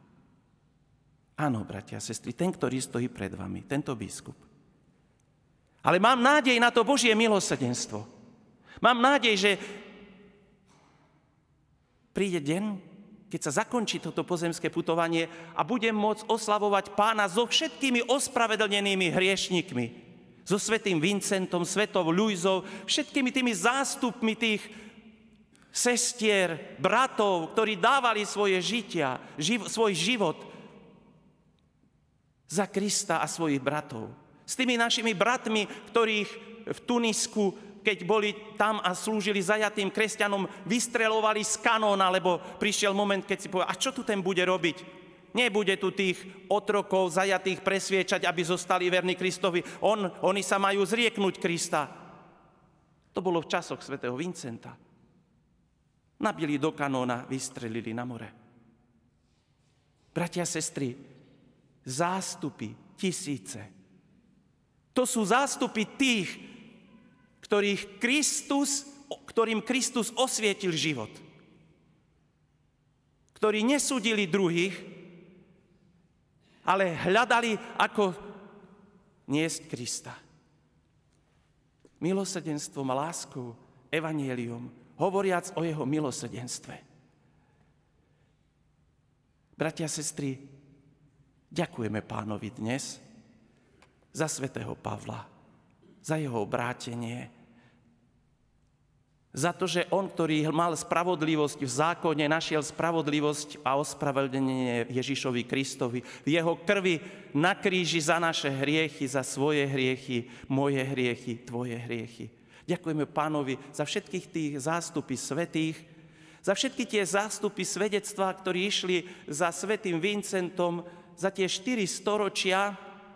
Áno, bratia a sestry, ten, ktorý stojí pred vami, tento biskup. Ale mám nádej na to Božie milosrdenstvo. Mám nádej, že príde deň, keď sa zakončí toto pozemské putovanie a budem môcť oslavovať Pána so všetkými ospravedlnenými hriešnikmi, so svätým Vincentom, svetou Luizou, všetkými tými zástupmi tých sestier, bratov, ktorí dávali svoje žitia, živ, svoj život za Krista a svojich bratov. S tými našimi bratmi, ktorých v Tunisku, keď boli tam a slúžili zajatým kresťanom, vystreľovali z kanóna, lebo prišiel moment, keď si povedal, a čo tu ten bude robiť? Nebude tu tých otrokov zajatých presviečať, aby zostali verní Kristovi. On, oni sa majú zrieknúť Krista. To bolo v časoch svätého Vincenta. Nabili do kanóna, vystrelili na more. Bratia a sestry, zástupy, tisíce. To sú zástupy tých, ktorých Kristus, ktorým Kristus osvietil život. Ktorí nesúdili druhých, ale hľadali, ako niesť Krista. Milosrdenstvom a láskou, evanjelium, hovoriac o jeho milosrdenstve. Bratia a sestry, ďakujeme Pánovi dnes za svätého Pavla, za jeho obrátenie, za to, že on, ktorý mal spravodlivosť v zákone, našiel spravodlivosť a ospravedlnenie Ježišovi Kristovi. V jeho krvi na kríži za naše hriechy, za svoje hriechy, moje hriechy, tvoje hriechy. Ďakujeme Pánovi za všetkých tých zástupy svätých, za všetky tie zástupy svedectva, ktorí išli za svätým Vincentom, za tie štyri storočia,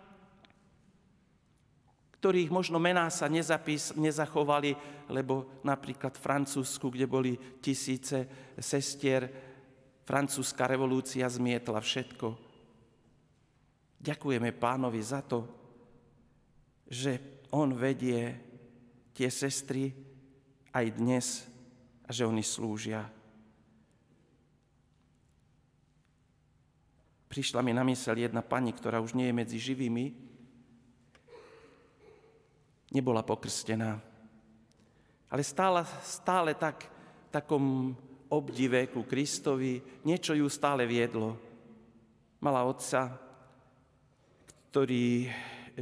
ktorých možno mená sa nezapis, nezachovali, lebo napríklad v Francúzsku, kde boli tisíce sestier, francúzska revolúcia zmietla všetko. Ďakujeme Pánovi za to, že on vedie tie sestry aj dnes a že oni slúžia. Prišla mi na myseľ jedna pani, ktorá už nie je medzi živými, nebola pokrstená, ale stále, stále tak, takom obdive ku Kristovi, niečo ju stále viedlo. Mala otca, ktorý e,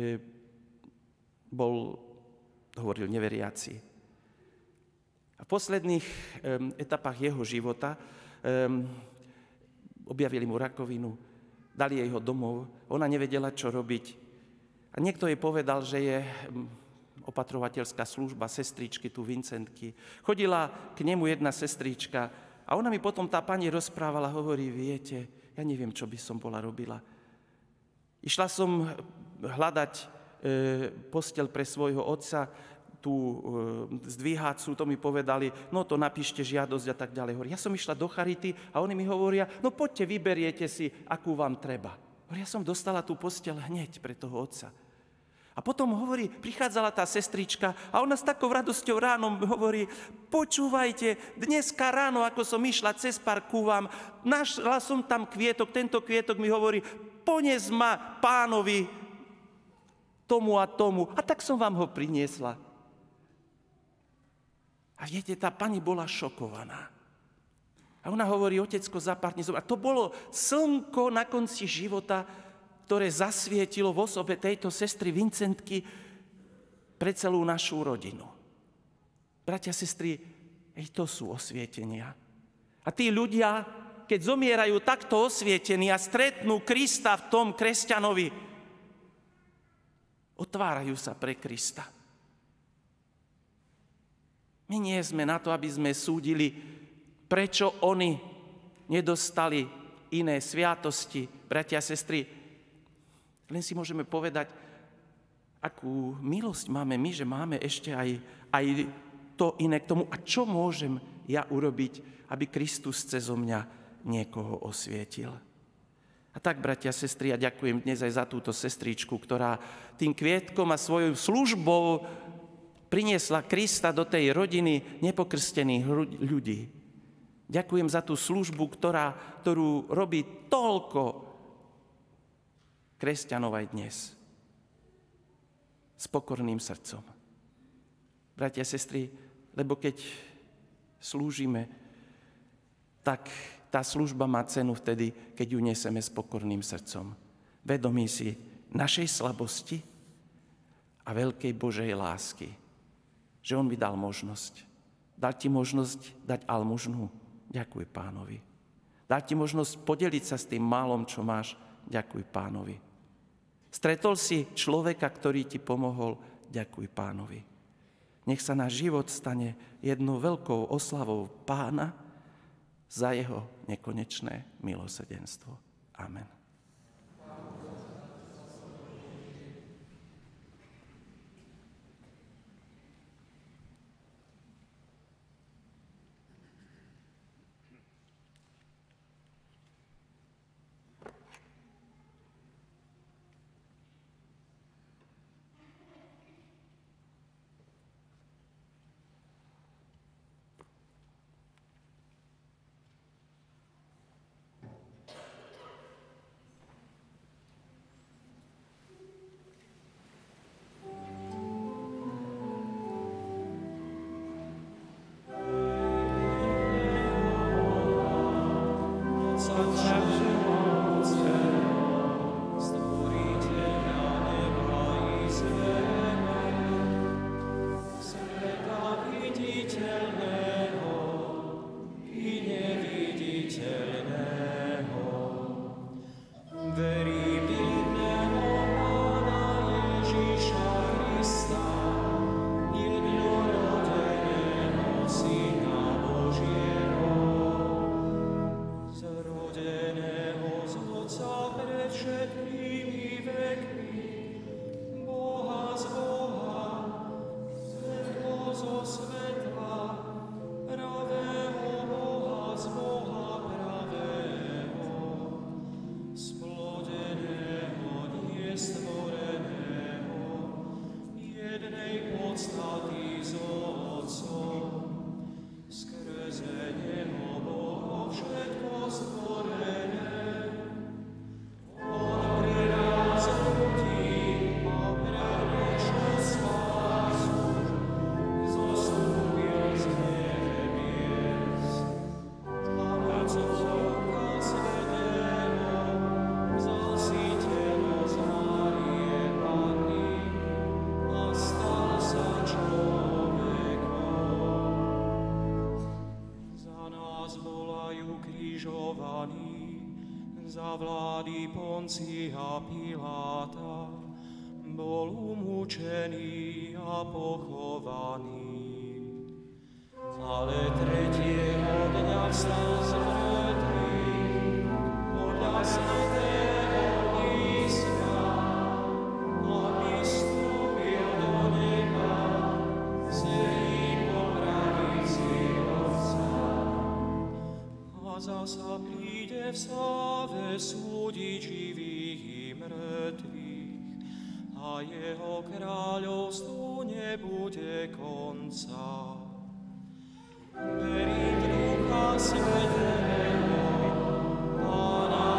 bol, hovoril, neveriaci. A v posledných e, etapách jeho života e, objavili mu rakovinu, dali jej ho domov, ona nevedela, čo robiť. A niekto jej povedal, že je opatrovateľská služba, sestričky tu Vincentky. Chodila k nemu jedna sestrička a ona mi potom tá pani rozprávala, hovorí, viete, ja neviem, čo by som bola robila. Išla som hľadať e, posteľ pre svojho otca, tú e, zdvíhacu, to mi povedali, no to napíšte žiadosť a tak ďalej. Hovorí, ja som išla do charity a oni mi hovoria, no poďte, vyberiete si, akú vám treba. Hovorí, ja som dostala tú posteľ hneď pre toho otca. A potom hovorí, prichádzala tá sestrička a ona s takou radosťou ráno hovorí, počúvajte, dneska ráno, ako som išla cez park ku vám, našla som tam kvietok, tento kvietok mi hovorí, pones ma Pánovi tomu a tomu. A tak som vám ho priniesla. A viete, tá pani bola šokovaná. A ona hovorí, otecko, za pár dní. A to bolo slnko na konci života, ktoré zasvietilo v osobe tejto sestry Vincentky pre celú našu rodinu. Bratia, sestry, aj to sú osvietenia. A tí ľudia, keď zomierajú takto osvietení a stretnú Krista v tom kresťanovi, otvárajú sa pre Krista. My nie sme na to, aby sme súdili, prečo oni nedostali iné sviatosti. Bratia, sestry, Len si môžeme povedať, akú milosť máme my, že máme ešte aj, aj to iné k tomu. A čo môžem ja urobiť, aby Kristus cezo mňa niekoho osvietil? A tak, bratia, sestry, ja ďakujem dnes aj za túto sestričku, ktorá tým kvietkom a svojou službou priniesla Krista do tej rodiny nepokrstených ľudí. Ďakujem za tú službu, ktorá, ktorú robí toľko kresťanov aj dnes. S pokorným srdcom. Bratia, sestry, lebo keď slúžime, tak tá služba má cenu vtedy, keď ju neseme s pokorným srdcom. Vedomí si našej slabosti a veľkej Božej lásky, že On mi dal možnosť. Dal ti možnosť dať almužnu. Ďakuj Pánovi. Dal ti možnosť podeliť sa s tým málom, čo máš. Ďakuj Pánovi. Stretol si človeka, ktorý ti pomohol, ďakuj Pánovi. Nech sa náš život stane jednou veľkou oslavou Pána za jeho nekonečné milosrdenstvo. Amen. Za vlády Poncia Piláta bol umúčený a pochovaný. Ale tretieho dňa vstal z mŕtvych podľa svätého písma a vystúpil do neba, sedí po pravici Otca. A zasa príde v sláve súdiť živých i mŕtvych a jeho kráľovstvu nebude konca. Verím v Ducha Svätého, Pána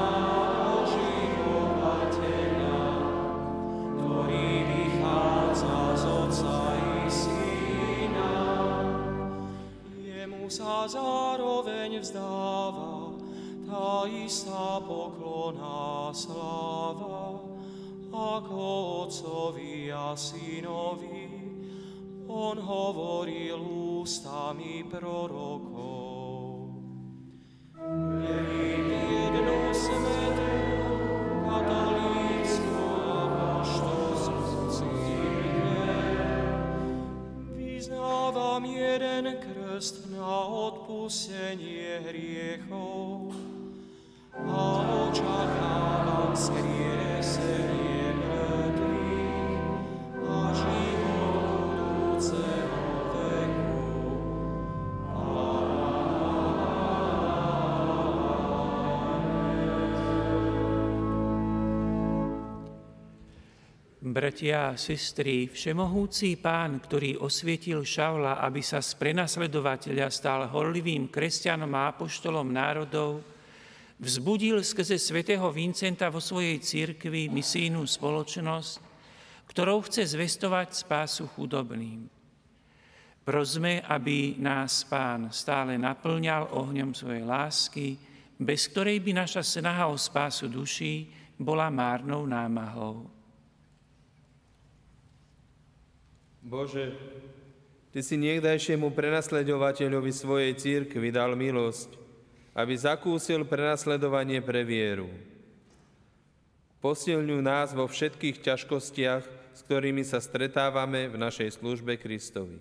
oživovateľa, ktorý vychádza z Otca i Syna. Jemu sa zároveň vzdáva tá istá poklona sláva, ako Otcovi a Synovi. On hovoril ústami prorokov. Verím v jednu svätú, katolícku apoštolskú cirkev. Vyznávam jeden krst na odpustenie hriechov a očakávam skriesenie Bratia a sestry, všemohúci Pán, ktorý osvietil Šaula, aby sa z prenasledovateľa stal horlivým kresťanom a apoštolom národov, vzbudil skrze svätého Vincenta vo svojej cirkvi misijnú spoločnosť, ktorou chce zvestovať spásu chudobným. Prosme, aby nás Pán stále naplňal ohňom svojej lásky, bez ktorej by naša snaha o spásu duší bola márnou námahou. Bože, Ty si niekdajšiemu prenasledovateľovi svojej cirkvi dal milosť, aby zakúsil prenasledovanie pre vieru. Posilňuj nás vo všetkých ťažkostiach, s ktorými sa stretávame v našej službe Kristovi.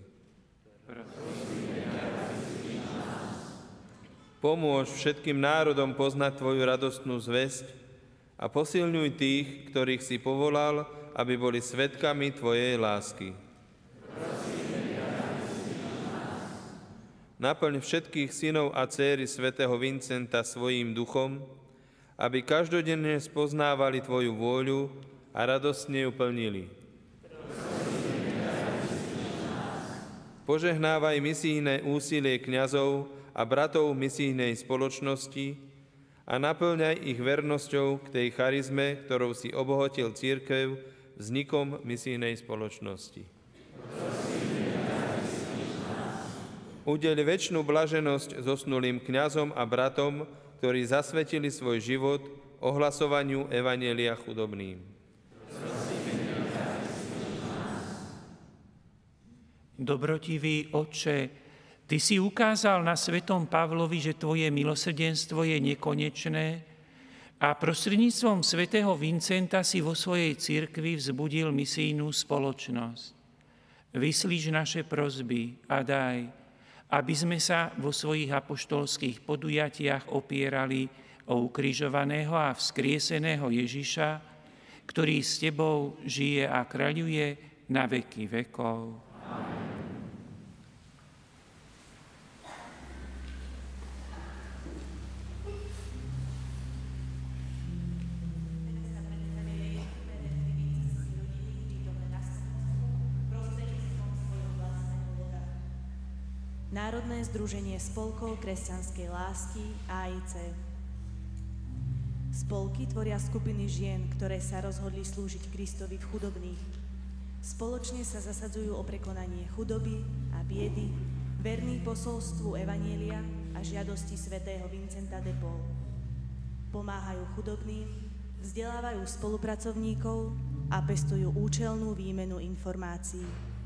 Pomôž všetkým národom poznať Tvoju radostnú zvesť a posilňuj tých, ktorých si povolal, aby boli svedkami Tvojej lásky. Naplň všetkých synov a dcéry svätého Vincenta svojím duchom, aby každodenne spoznávali Tvoju vôľu a radostne ju plnili. Požehnávaj misijné úsilie kňazov a bratov misijnej spoločnosti a naplňaj ich vernosťou k tej charizme, ktorou si obohotil cirkev vznikom misijnej spoločnosti. Udeľ večnú blaženosť zosnulým kňazom a bratom, ktorí zasvetili svoj život ohlasovaniu evanjelia chudobným. Dobrotivý Otče, Ty si ukázal na svätom Pavlovi, že Tvoje milosrdenstvo je nekonečné a prostredníctvom svätého Vincenta si vo svojej cirkvi vzbudil misijnú spoločnosť. Vyslíš naše prosby a daj, aby sme sa vo svojich apoštolských podujatiach opierali o ukrižovaného a vzkrieseného Ježiša, ktorý s Tebou žije a kráľuje na veky vekov. Amen. Národné združenie spolkov kresťanskej lásky á í cé. Spolky tvoria skupiny žien, ktoré sa rozhodli slúžiť Kristovi v chudobných. Spoločne sa zasadzujú o prekonanie chudoby a biedy, verný posolstvu evanjelia a žiadosti svätého Vincenta de Paul. Pomáhajú chudobným, vzdelávajú spolupracovníkov a pestujú účelnú výmenu informácií.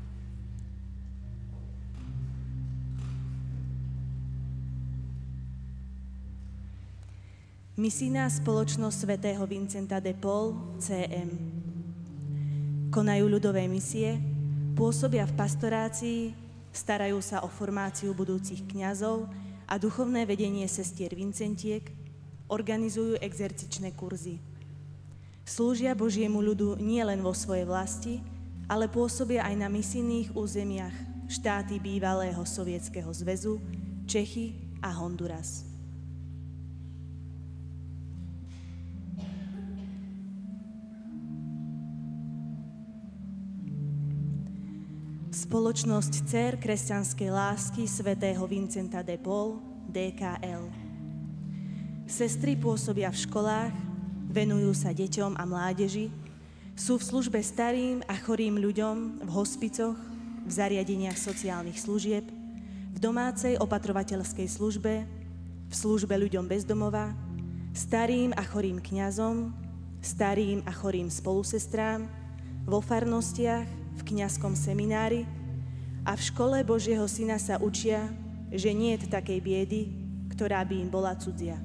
Misijná spoločnosť svätého Vincenta de Paul, cé em. Konajú ľudové misie, pôsobia v pastorácii, starajú sa o formáciu budúcich kňazov a duchovné vedenie sestier Vincentiek, organizujú exercičné kurzy. Slúžia Božiemu ľudu nielen vo svojej vlasti, ale pôsobia aj na misijných územiach štáty bývalého Sovietskeho zväzu, Čechy a Honduras. Spoločnosť dcér kresťanskej lásky svätého Vincenta de Paul, dé ká el. Sestry pôsobia v školách, venujú sa deťom a mládeži, sú v službe starým a chorým ľuďom v hospicoch, v zariadeniach sociálnych služieb, v domácej opatrovateľskej službe, v službe ľuďom bez domova, starým a chorým kňazom, starým a chorým spolusestrám, vo farnostiach, v kňazskom seminári a v škole Božieho Syna sa učia, že nie je takej biedy, ktorá by im bola cudzia.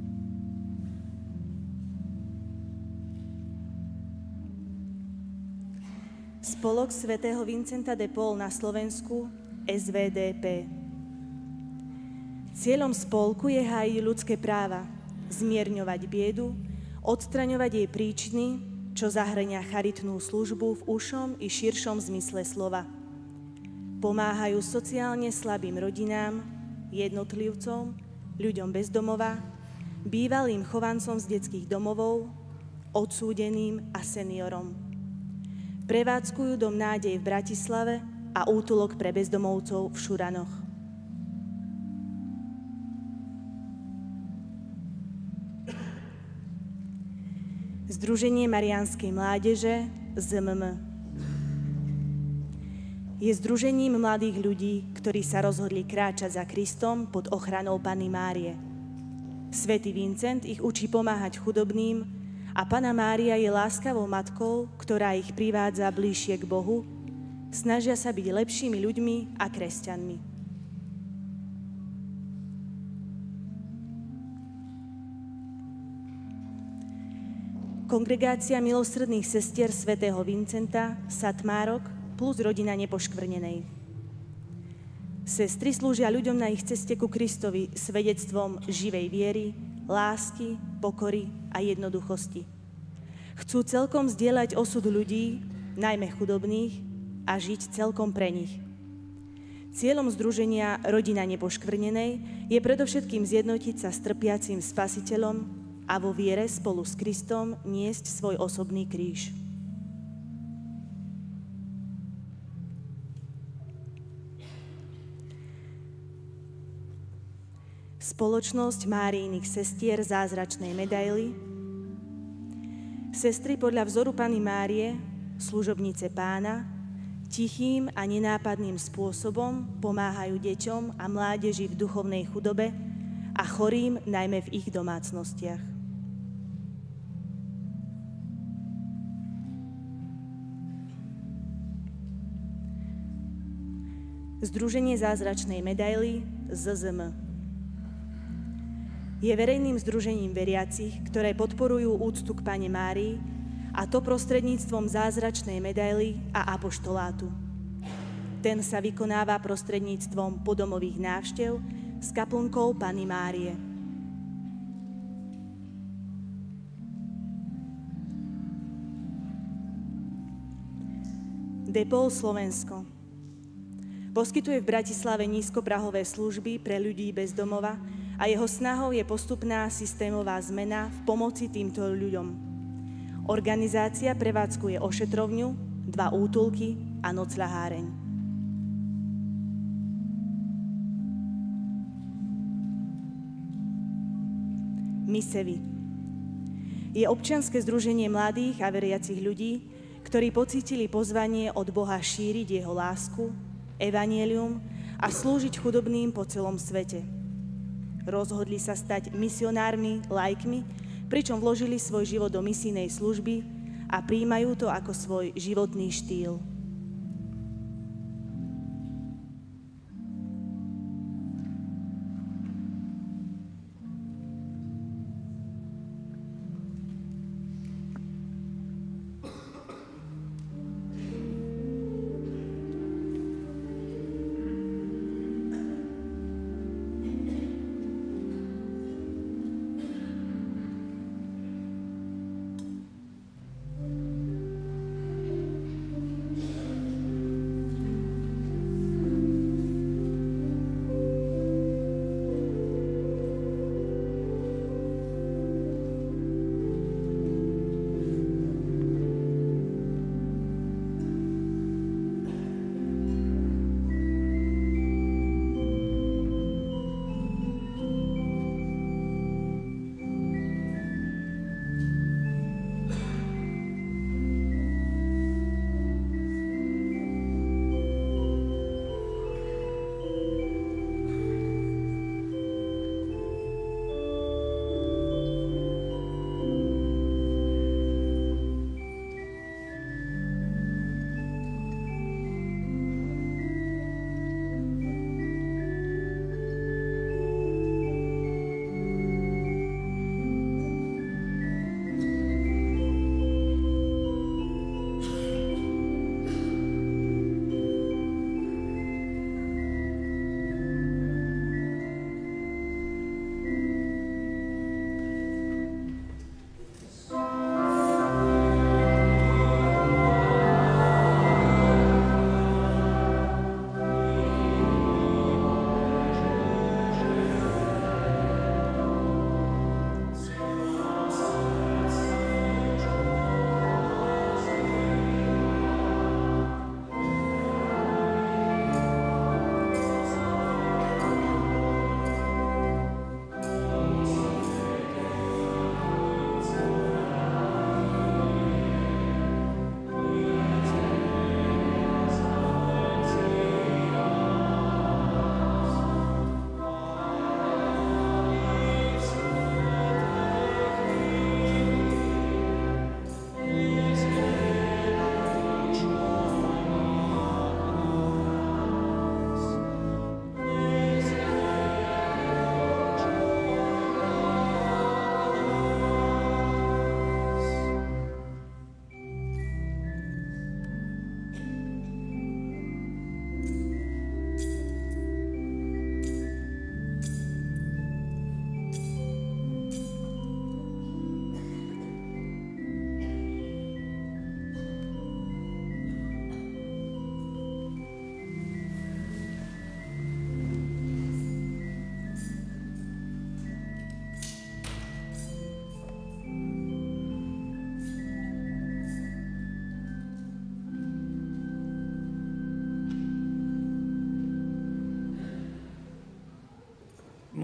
Spolok svätého Vincenta de Paul na Slovensku, es vé dé pé. Cieľom spolku je hájiť ľudské práva, zmierňovať biedu, odstraňovať jej príčiny, čo zahŕňa charitnú službu v ušom i širšom zmysle slova. Pomáhajú sociálne slabým rodinám, jednotlivcom, ľuďom bez domova, bývalým chovancom z detských domovov, odsúdeným a seniorom. Prevádzkujú Dom nádej v Bratislave a útulok pre bezdomovcov v Šuranoch. Združenie Mariánskej mládeže zet em em je združením mladých ľudí, ktorí sa rozhodli kráčať za Kristom pod ochranou Panny Márie. Svätý Vincent ich učí pomáhať chudobným a Panna Mária je láskavou matkou, ktorá ich privádza bližšie k Bohu, snažia sa byť lepšími ľuďmi a kresťanmi. Kongregácia milosrdných sestier svätého Vincenta, Satmárok plus rodina Nepoškvrnenej. Sestry slúžia ľuďom na ich ceste ku Kristovi svedectvom živej viery, lásky, pokory a jednoduchosti. Chcú celkom zdieľať osud ľudí, najmä chudobných, a žiť celkom pre nich. Cieľom združenia Rodina Nepoškvrnenej je predovšetkým zjednotiť sa s trpiacim Spasiteľom a vo viere spolu s Kristom niesť svoj osobný kríž. Spoločnosť Máriiných sestier zázračnej medaily. Sestry podľa vzoru Panny Márie, služobnice Pána, tichým a nenápadným spôsobom pomáhajú deťom a mládeži v duchovnej chudobe a chorým najmä v ich domácnostiach. Združenie zázračnej medaily zet zet em je verejným združením veriacich, ktoré podporujú úctu k Panne Márii, a to prostredníctvom zázračnej medaily a apoštolátu. Ten sa vykonáva prostredníctvom podomových návštev s kaplnkou Panny Márie. Depol Slovensko poskytuje v Bratislave nízkoprahové služby pre ľudí bez domova a jeho snahou je postupná systémová zmena v pomoci týmto ľuďom. Organizácia prevádzkuje ošetrovňu, dva útulky a nocľaháreň. Misevi je občianske združenie mladých a veriacich ľudí, ktorí pocítili pozvanie od Boha šíriť jeho lásku, evanjelium a slúžiť chudobným po celom svete. Rozhodli sa stať misionármi, laikmi, pričom vložili svoj život do misijnej služby a prijímajú to ako svoj životný štýl.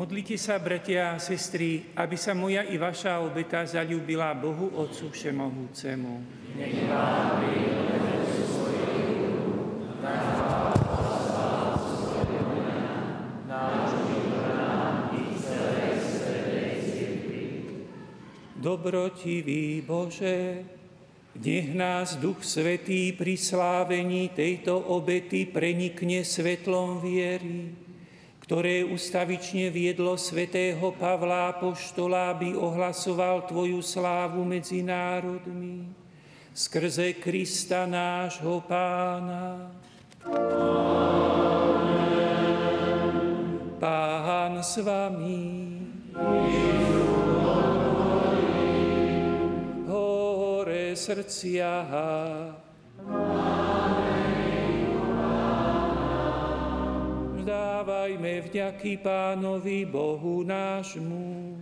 Modlite sa, bratia a sestry, aby sa moja i vaša obeta zaľúbila Bohu Otcu Všemohúcemu. Nech Pán príjme svoju Dobrotivý Bože, nech nás Duch Svätý pri slávení tejto obety prenikne svetlom viery, ktoré ustavične viedlo svätého Pavla apoštola, aby ohlasoval Tvoju slávu medzi národmi, skrze Krista nášho Pána. Pán s vami. Hore srdcia. Vzdávajme vďaky Pánovi Bohu nášmu.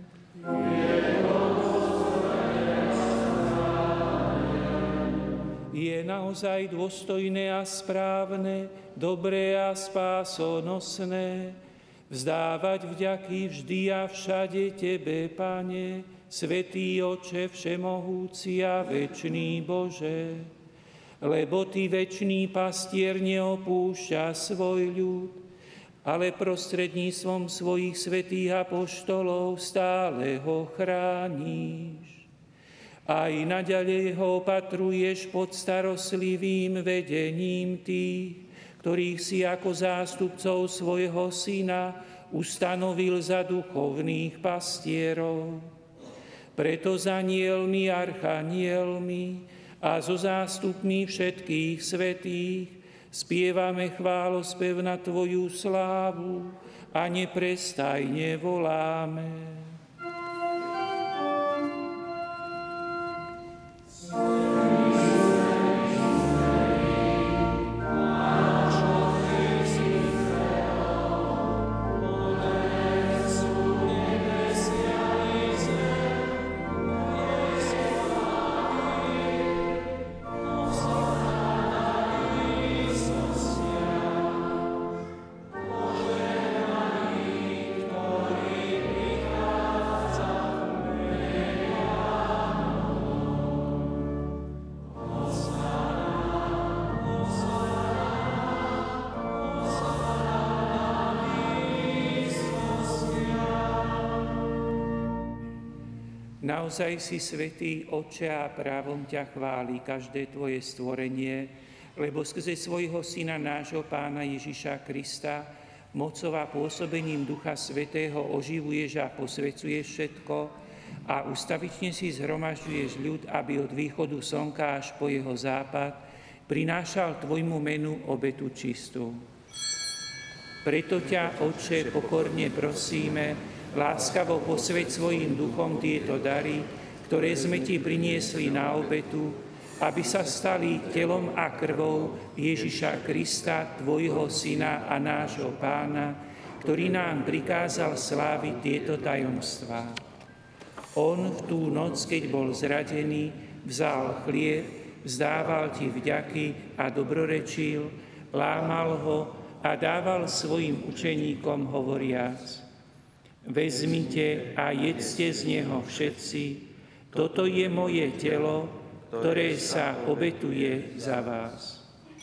Je naozaj dôstojné a správne, dobré a spásonosné vzdávať vďaky vždy a všade Tebe, Pane, Svätý Oče, všemohúci a večný Bože, lebo Ty, večný pastier, neopúšťa svoj ľud, ale prostredníctvom svojich svätých apoštolov stále ho chrániš. Aj naďalej ho opatruješ pod starostlivým vedením tých, ktorých si ako zástupcov svojho Syna ustanovil za duchovných pastierov. Preto s anielmi, archanielmi a so zástupmi všetkých svätých spievame chválospev na Tvoju slávu a neprestajne voláme. Naozaj si svätý, Otče, a právom ťa chváli každé Tvoje stvorenie, lebo skrze svojho Syna, nášho Pána Ježiša Krista, mocou a pôsobením Ducha Svätého oživuješ a posvecuješ všetko a ustavične si zhromažďuješ ľud, aby od východu slnka až po jeho západ prinášal Tvojmu menu obetu čistú. Preto ťa, Otče, pokorne prosíme, láskavo posväť svojím duchom tieto dary, ktoré sme Ti priniesli na obetu, aby sa stali telom a krvou Ježiša Krista, Tvojho Syna a nášho Pána, ktorý nám prikázal sláviť tieto tajomstvá. On v tú noc, keď bol zradený, vzal chlieb, vzdával Ti vďaky a dobrorečil, lámal ho a dával svojim učeníkom hovoriac: Vezmite a jedzte z neho všetci, toto je moje telo, ktoré sa obetuje za vás.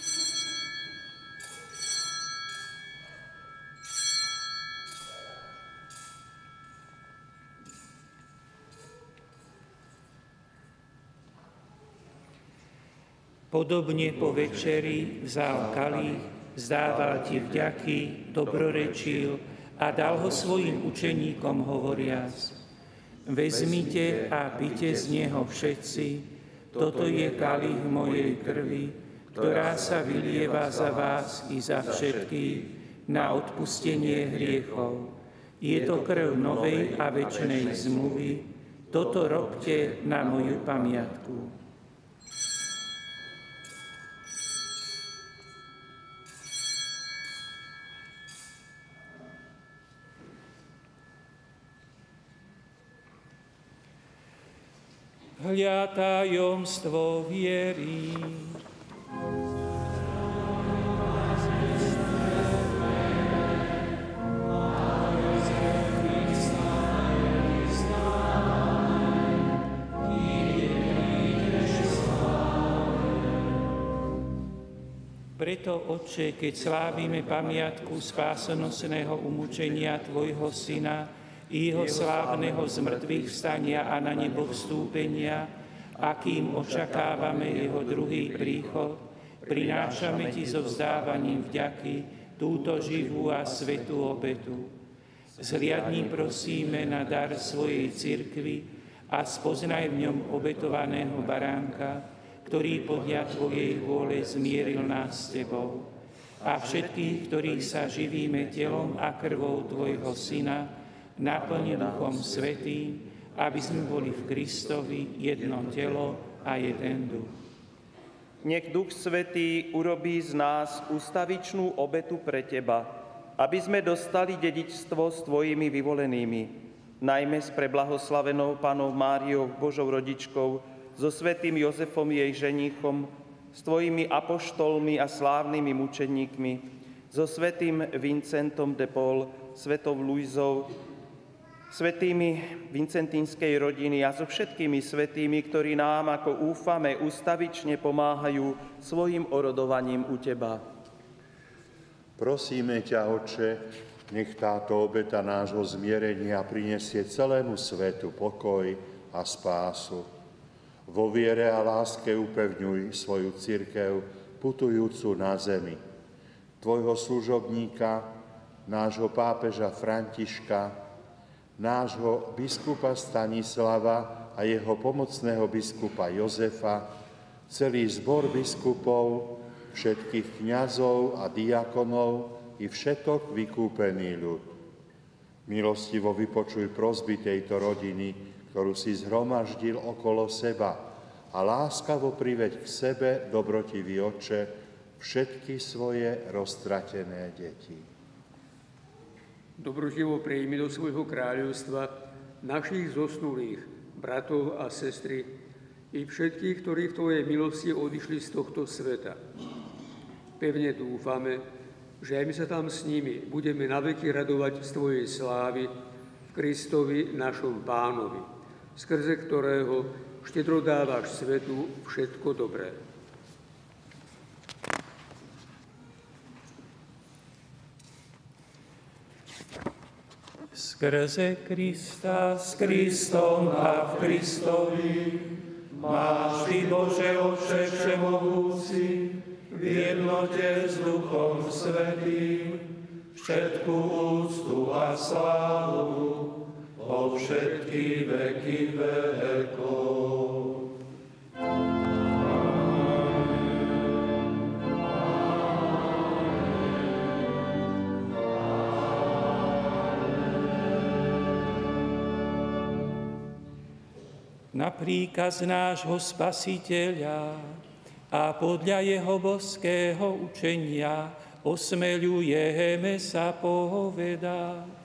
Podobne po večeri vzal kalich, vzdával Ti vďaky, dobrorečil a dal ho svojim učeníkom hovoriac: Vezmite a pite z neho všetci, toto je kalich mojej krvi, ktorá sa vylieva za vás i za všetkých na odpustenie hriechov. Je to krv novej a večnej zmluvy, toto robte na moju pamiatku. Hľa tajomstvo viery. Thank you. Preto, Otče, keď slávime pamiatku spásonosného umúčenia Tvojho Syna i jeho slávneho zmrtvých vstania a na nebo vstúpenia, akým očakávame jeho druhý príchod, prinášame Ti so vzdávaním vďaky túto živú a svätú obetu. Zhliadni prosíme na dar svojej cirkvi a spoznaj v ňom obetovaného baránka, ktorý podľa Tvojej vôle zmieril nás s Tebou. A všetkých, ktorí sa živíme telom a krvou Tvojho Syna, naplň Duchom Svätým, aby sme boli v Kristovi jedno telo a jeden duch. Nech Duch Svätý urobí z nás ustavičnú obetu pre Teba, aby sme dostali dedičstvo s Tvojimi vyvolenými, najmä s preblahoslavenou Pannou Máriou, Božou rodičkou, so svätým Jozefom, jej ženíchom, s Tvojimi apoštolmi a slávnymi mučeníkmi, so svätým Vincentom de Paul, svätou Luizou, svätými vincentínskej rodiny a so všetkými svätými, ktorí nám, ako úfame, ustavične pomáhajú svojim orodovaním u Teba. Prosíme ťa, Otče, nech táto obeta nášho zmierenia prinesie celému svetu pokoj a spásu. Vo viere a láske upevňuj svoju cirkev putujúcu na zemi. Tvojho služobníka, nášho pápeža Františka, nášho biskupa Stanislava a jeho pomocného biskupa Jozefa, celý zbor biskupov, všetkých kňazov a diakonov i všetok vykúpený ľud. Milostivo vypočuj prosby tejto rodiny, ktorú si zhromaždil okolo seba, a láskavo priveď k sebe, dobrotivý Otče, všetky svoje roztratené deti. Dobrotivo prijmi do svojho kráľovstva našich zosnulých bratov a sestry i všetkých, ktorí v Tvojej milosti odišli z tohto sveta. Pevne dúfame, že aj my sa tam s nimi budeme naveky radovať z Tvojej slávy v Kristovi našom Pánovi, skrze ktorého štedro dávaš svetu všetko dobré. Skrze Krista, s Kristom a v Kristovi, máš Ty, Bože Otče všemohúci, v jednote s Duchom Svätým, všetku úctu a slávu, po všetky veky vekov. Na príkaz nášho Spasiteľa a podľa jeho boského učenia osmeľujeme sa povedať.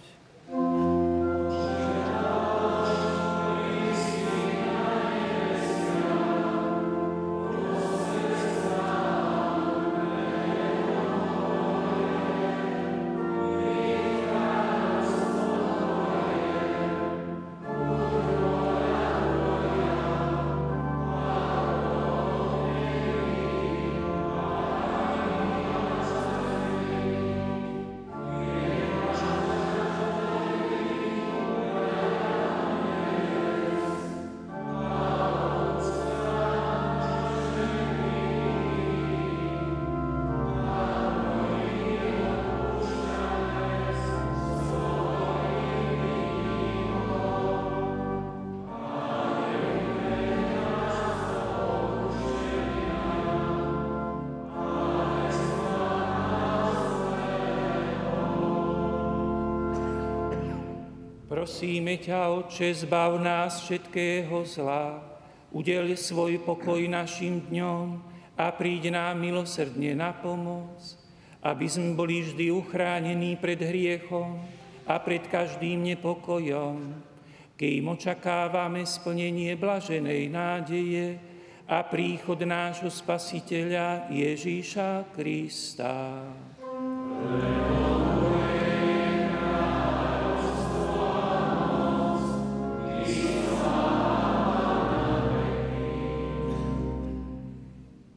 Prosíme ťa, Otče, zbav nás všetkého zla, udel svoj pokoj našim dňom a príď nám milosrdne na pomoc, aby sme boli vždy uchránení pred hriechom a pred každým nepokojom, kým očakávame splnenie blaženej nádeje a príchod nášho Spasiteľa Ježíša Krista.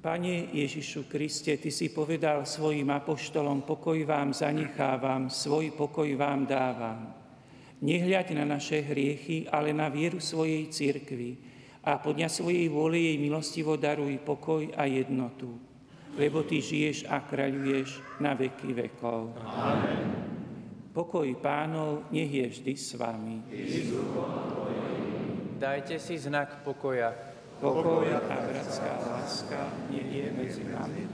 Pane Ježišu Kriste, Ty si povedal svojim apoštolom, pokoj vám zanechávam, svoj pokoj vám dávam. Nehľaď na naše hriechy, ale na vieru svojej cirkvi a podľa svojej vôle jej milostivo daruj pokoj a jednotu, lebo Ty žiješ a kráľuješ na veky vekov. Amen. Pokoj Pánov nech je vždy s vami. Dajte si znak pokoja. Pokoj a bratská láska nech je medzi nami.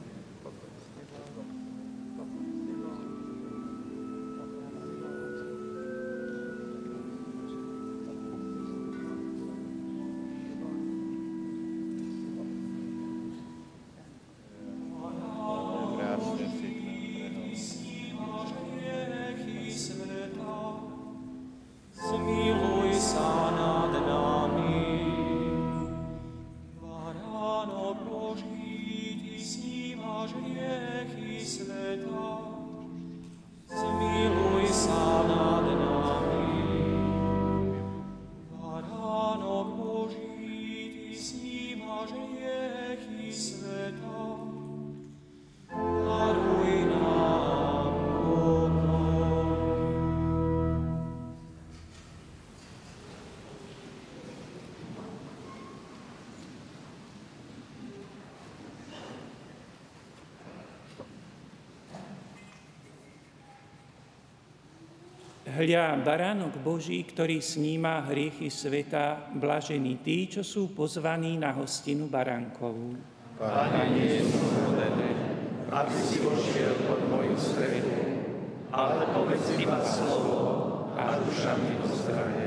Hľa, baránok Boží, ktorý sníma hriechy sveta, blažení tí, čo sú pozvaní na hostinu baránkovú. Pane, nie som hodený, aby si vošiel pod moju strechu, ale povedz iba slovo a duša mi ozdravie.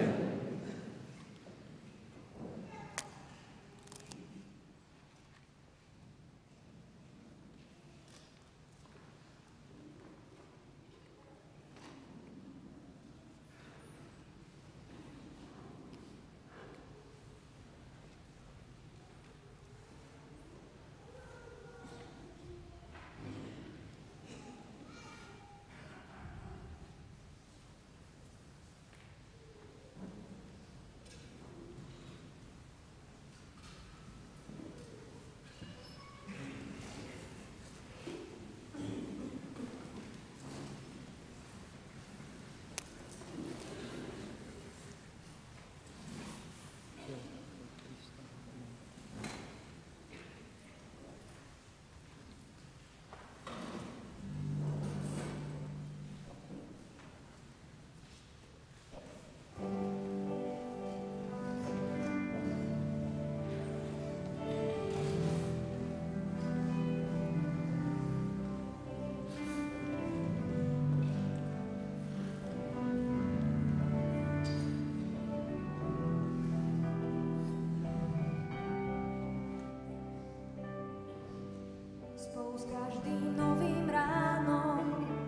Spolu s každým novým ránom,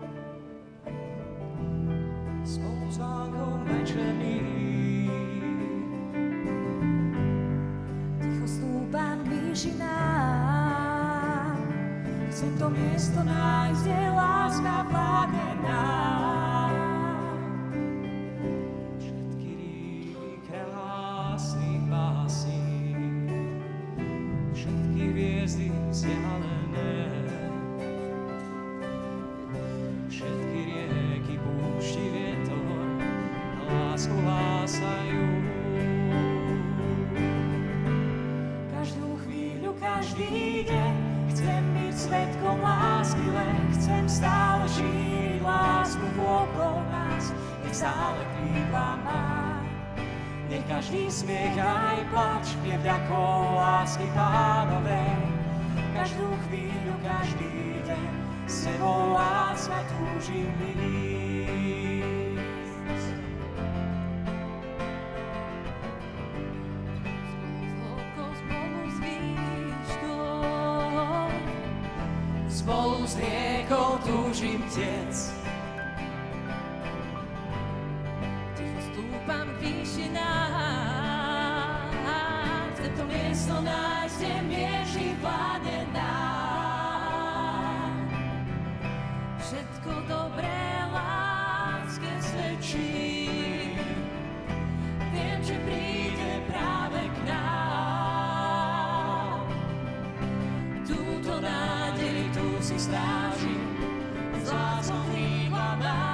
spolu s vánkom večerným, ticho stúpam k výšinám, chcem to miesto nájsť, kde láska vládne nám. Všetky rýky krásnych básní, všetky hviezdy vzdialené, všetky rieky, púšti, vietor, lásku hlásajú. Každú chvíľu, každý deň chcem byť svedkom lásky, len chcem stále šíriť lásku vôkol nás, nech stále krídla má. Nech každý smiech aj plač je vďakou lásky Pánovej. Každú chvíľu, každý deň s tebou láska túžim ísť. Spolu s výškou, spolu s riekou túžim tiec. Ticho stúpam k výšinám, chcem to miesto nájsť, kde mieši vládne nám. Všetko dobré láske svedčí, viem, že príde práve k nám. si strážim, s láskou krídla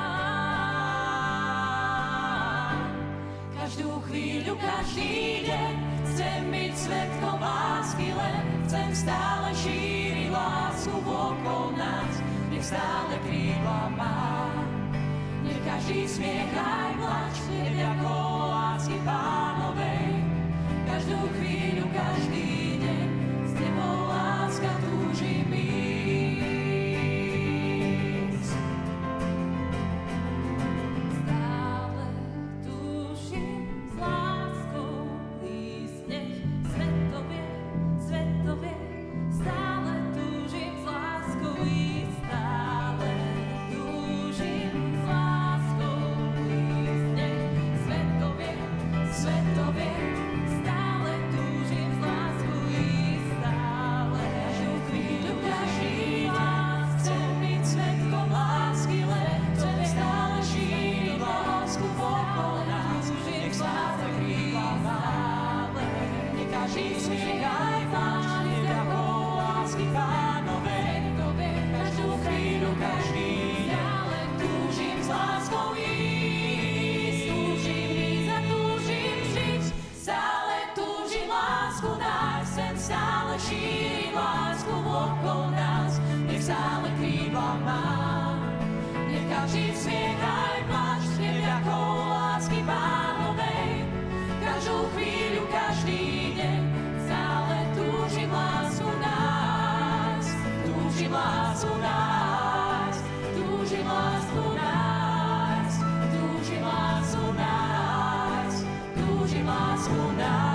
mám. Každú chvíľu, každý deň chcem byť svedkom lásky, len chcem stále šíriť lásku okolo nás, nech stále krídla mám. Nech každý smiech aj plač je vďakou lásky Pánovej. Každú chvíľu, každý deň s tebou láska túžim ísť. Stále túžim s láskou ísť, nech svet to vie, svet to vie. Stále túžim s láskou ísť, stále túžim s láskou ísť, nech svet to vie, svet to vie. Stále túžim s láskou ísť, stále. Každú chvíľu, každý deň chcem byť svedkom lásky, len chcem stále šíriť lásku okolo nás, nech stále krídla máme. Nech každý smiech aj pláč je vďakou lásky Pánovej. Každú chvíľu, každý deň túžim s láskou ísť, túžim ísť a túžim žiť. Stále túžim lásku nájsť, chcem stále šíriť lásku okolo nás, nech stále krídla mám. Nech každý smiech aj pláč je vďakou lásky Pánovej. Každú chvíľu, každý deň stále túžim lásku nájsť, túžim lásku nájsť, túžim lásku nájsť, túžim lásku nájsť, túžim lásku nájsť.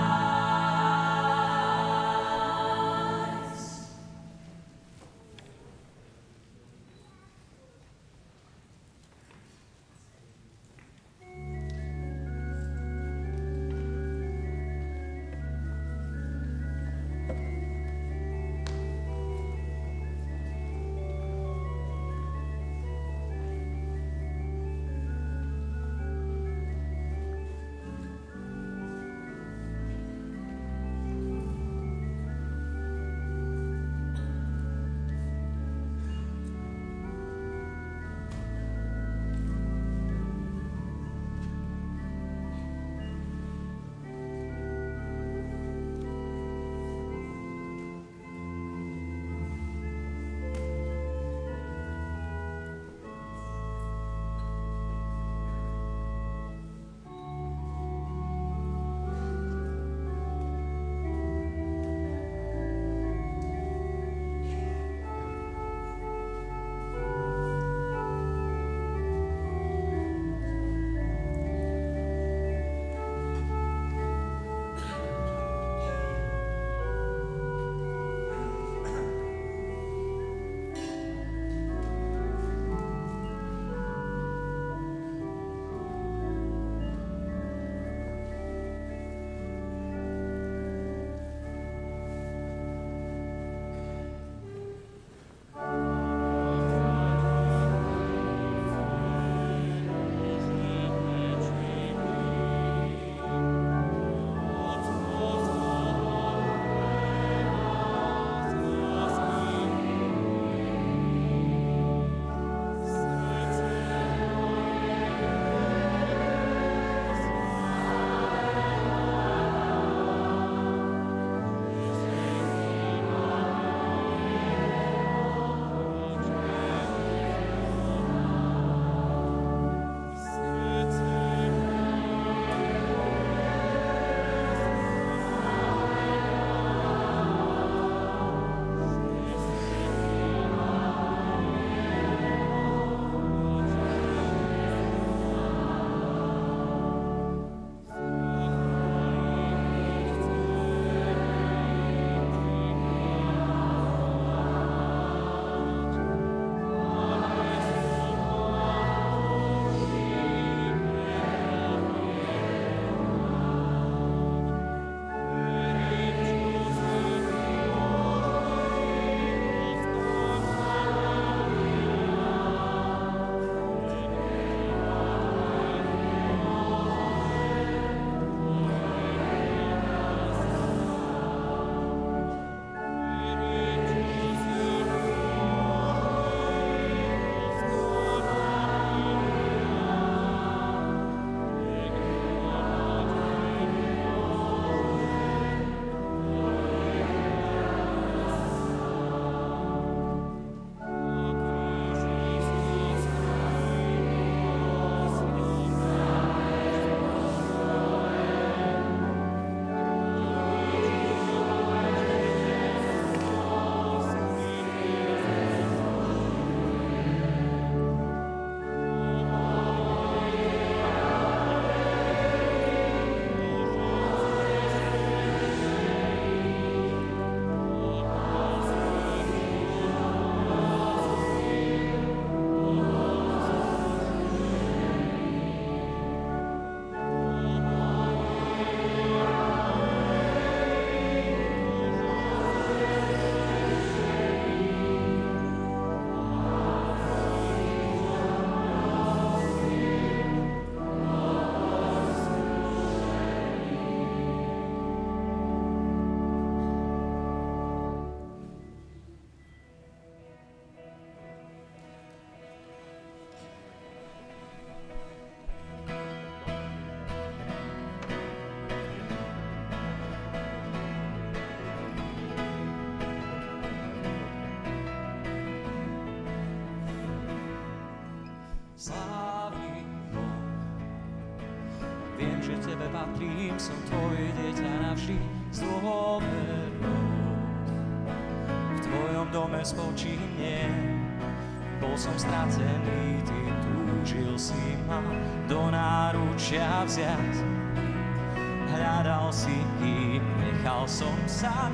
že Tebe patrím, som Tvoje dieťa navždy s dôverou. V Tvojom dome spočinem, bol som stratený, Ty túžil si ma do náručia vziať. Hľadal si ich, nechal som sa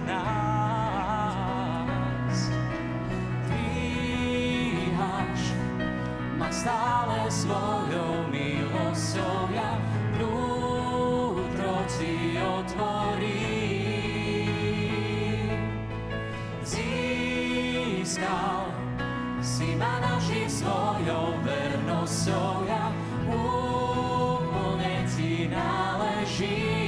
nájsť. Dvíhaš ma stále svojou milosťou, ja vnútro Ti otvorím. Získal si ma navždy svojou vernosťou, ja úplne Ti náležím.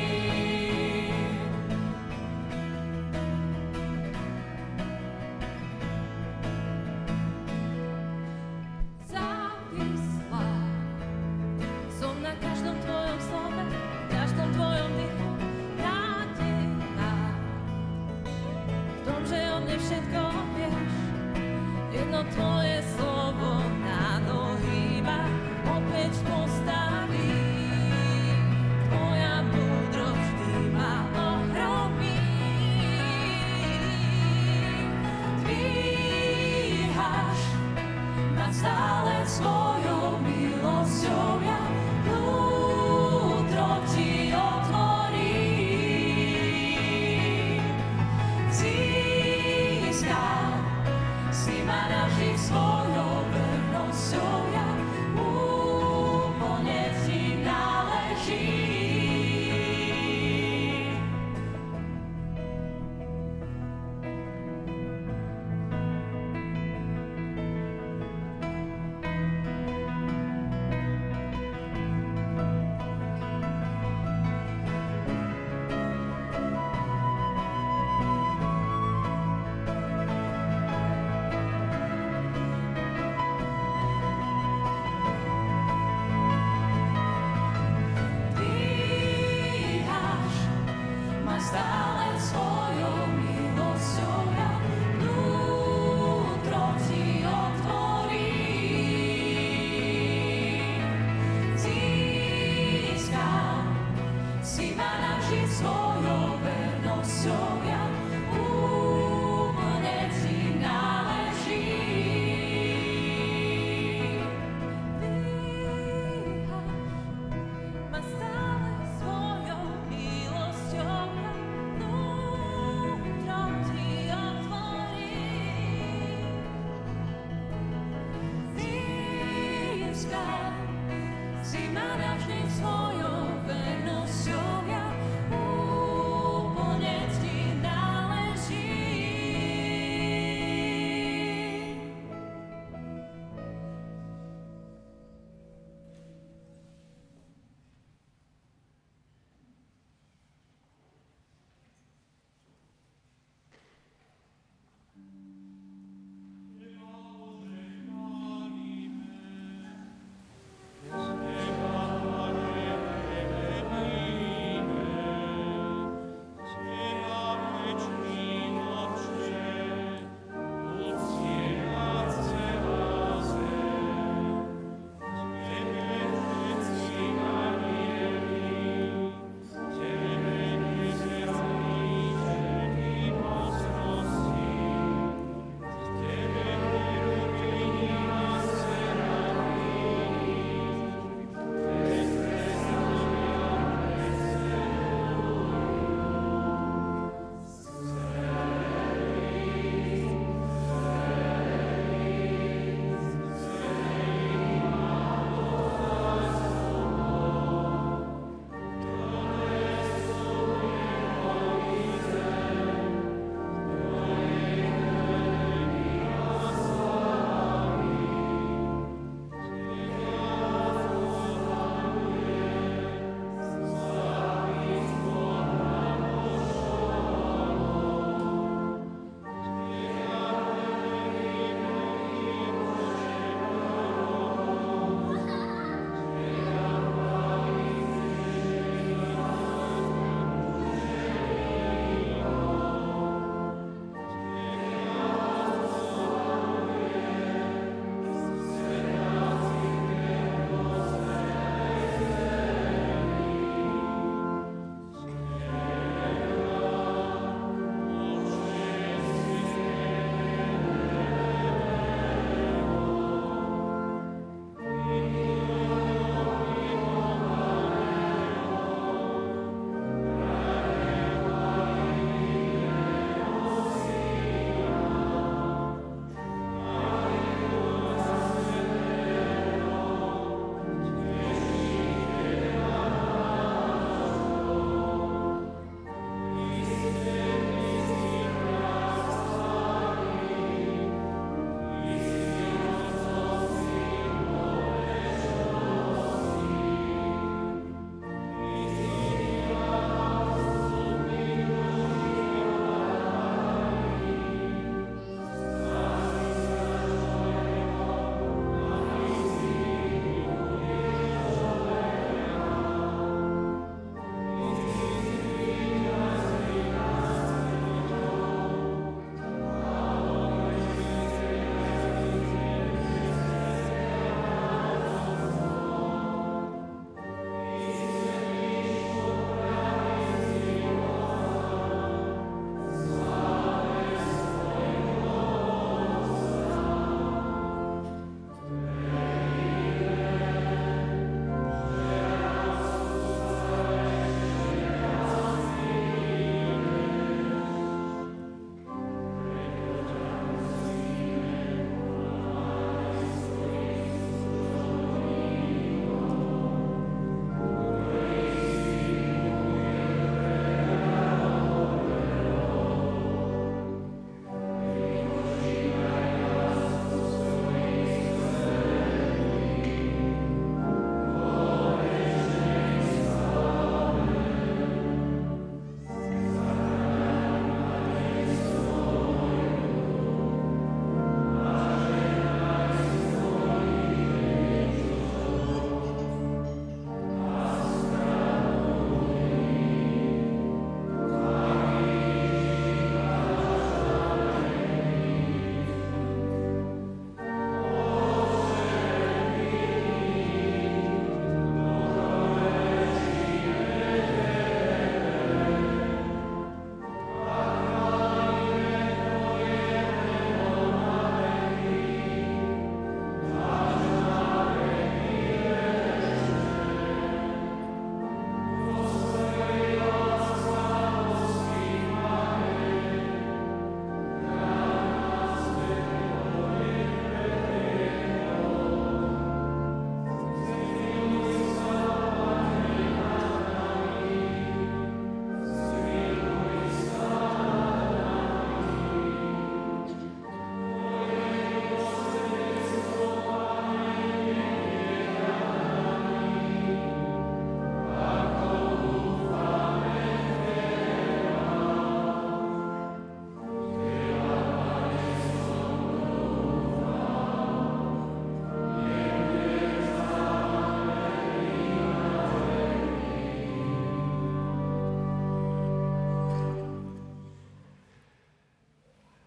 Všetko vieš, jedno Tvoje slovo na nohy ma opäť postaví. Tvoja múdrosť vždy ma ohromí. Dvíhaš ma stále svojou milosťou, ja vnútro Ti otvorím. Si ma navždy svojou vernosťou, ja úplne Ti náležím. Stále svojou milosťou, ja vnútro Ti otvorím. Získal si ma navždy svojou vernosťou, ja úplne Ti náležím. Dvíhaš ma stále svojou milosťou, si ma navždy svojou vernosťou, ja úplne Ti náležím.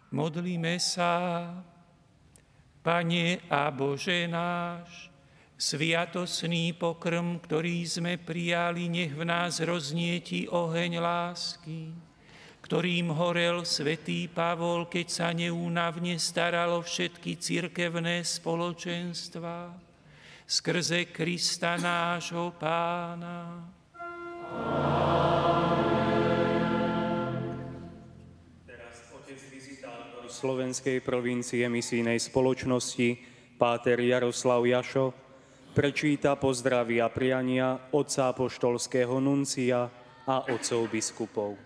Modlíme sa. Pane a Bože náš, sviatosný pokrm, ktorý sme prijali, nech v nás roznieti oheň lásky, ktorým horel svätý Pavol, keď sa neúnavne staralo všetky cirkevné spoločenstva, skrze Krista nášho Pána. Slovenskej provincie misijnej spoločnosti páter Jaroslav Jašo prečíta pozdravy a priania otca apoštolského nuncia a otcov biskupov.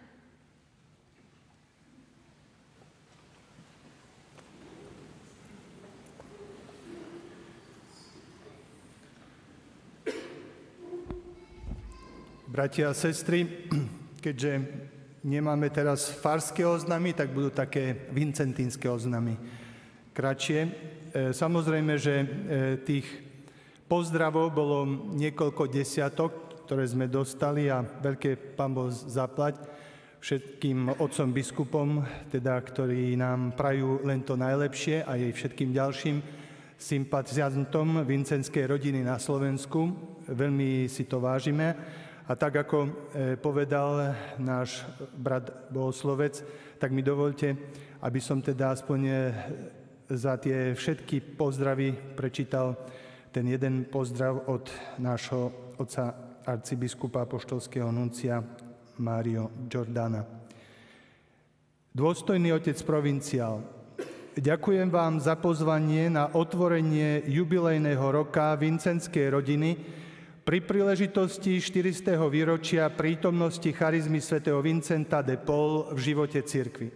Bratia a sestry, keďže nemáme teraz farské oznamy, tak budú také vincentínske oznamy. Kratšie. Samozrejme, že tých pozdravov bolo niekoľko desiatok, ktoré sme dostali a veľké Pán Boh zaplať všetkým otcom biskupom, teda, ktorí nám prajú len to najlepšie a aj všetkým ďalším sympatizantom vincenskej rodiny na Slovensku. Veľmi si to vážime. A tak, ako povedal náš brat bohoslovec, tak mi dovolte, aby som teda aspoň za tie všetky pozdravy prečítal ten jeden pozdrav od nášho otca arcibiskupa apoštolského nuncia Mário Giordana. Dôstojný otec provinciál, ďakujem vám za pozvanie na otvorenie jubilejného roka vincenskej rodiny pri príležitosti štyristého výročia prítomnosti charizmy svätého Vincenta de Paul v živote cirkvi.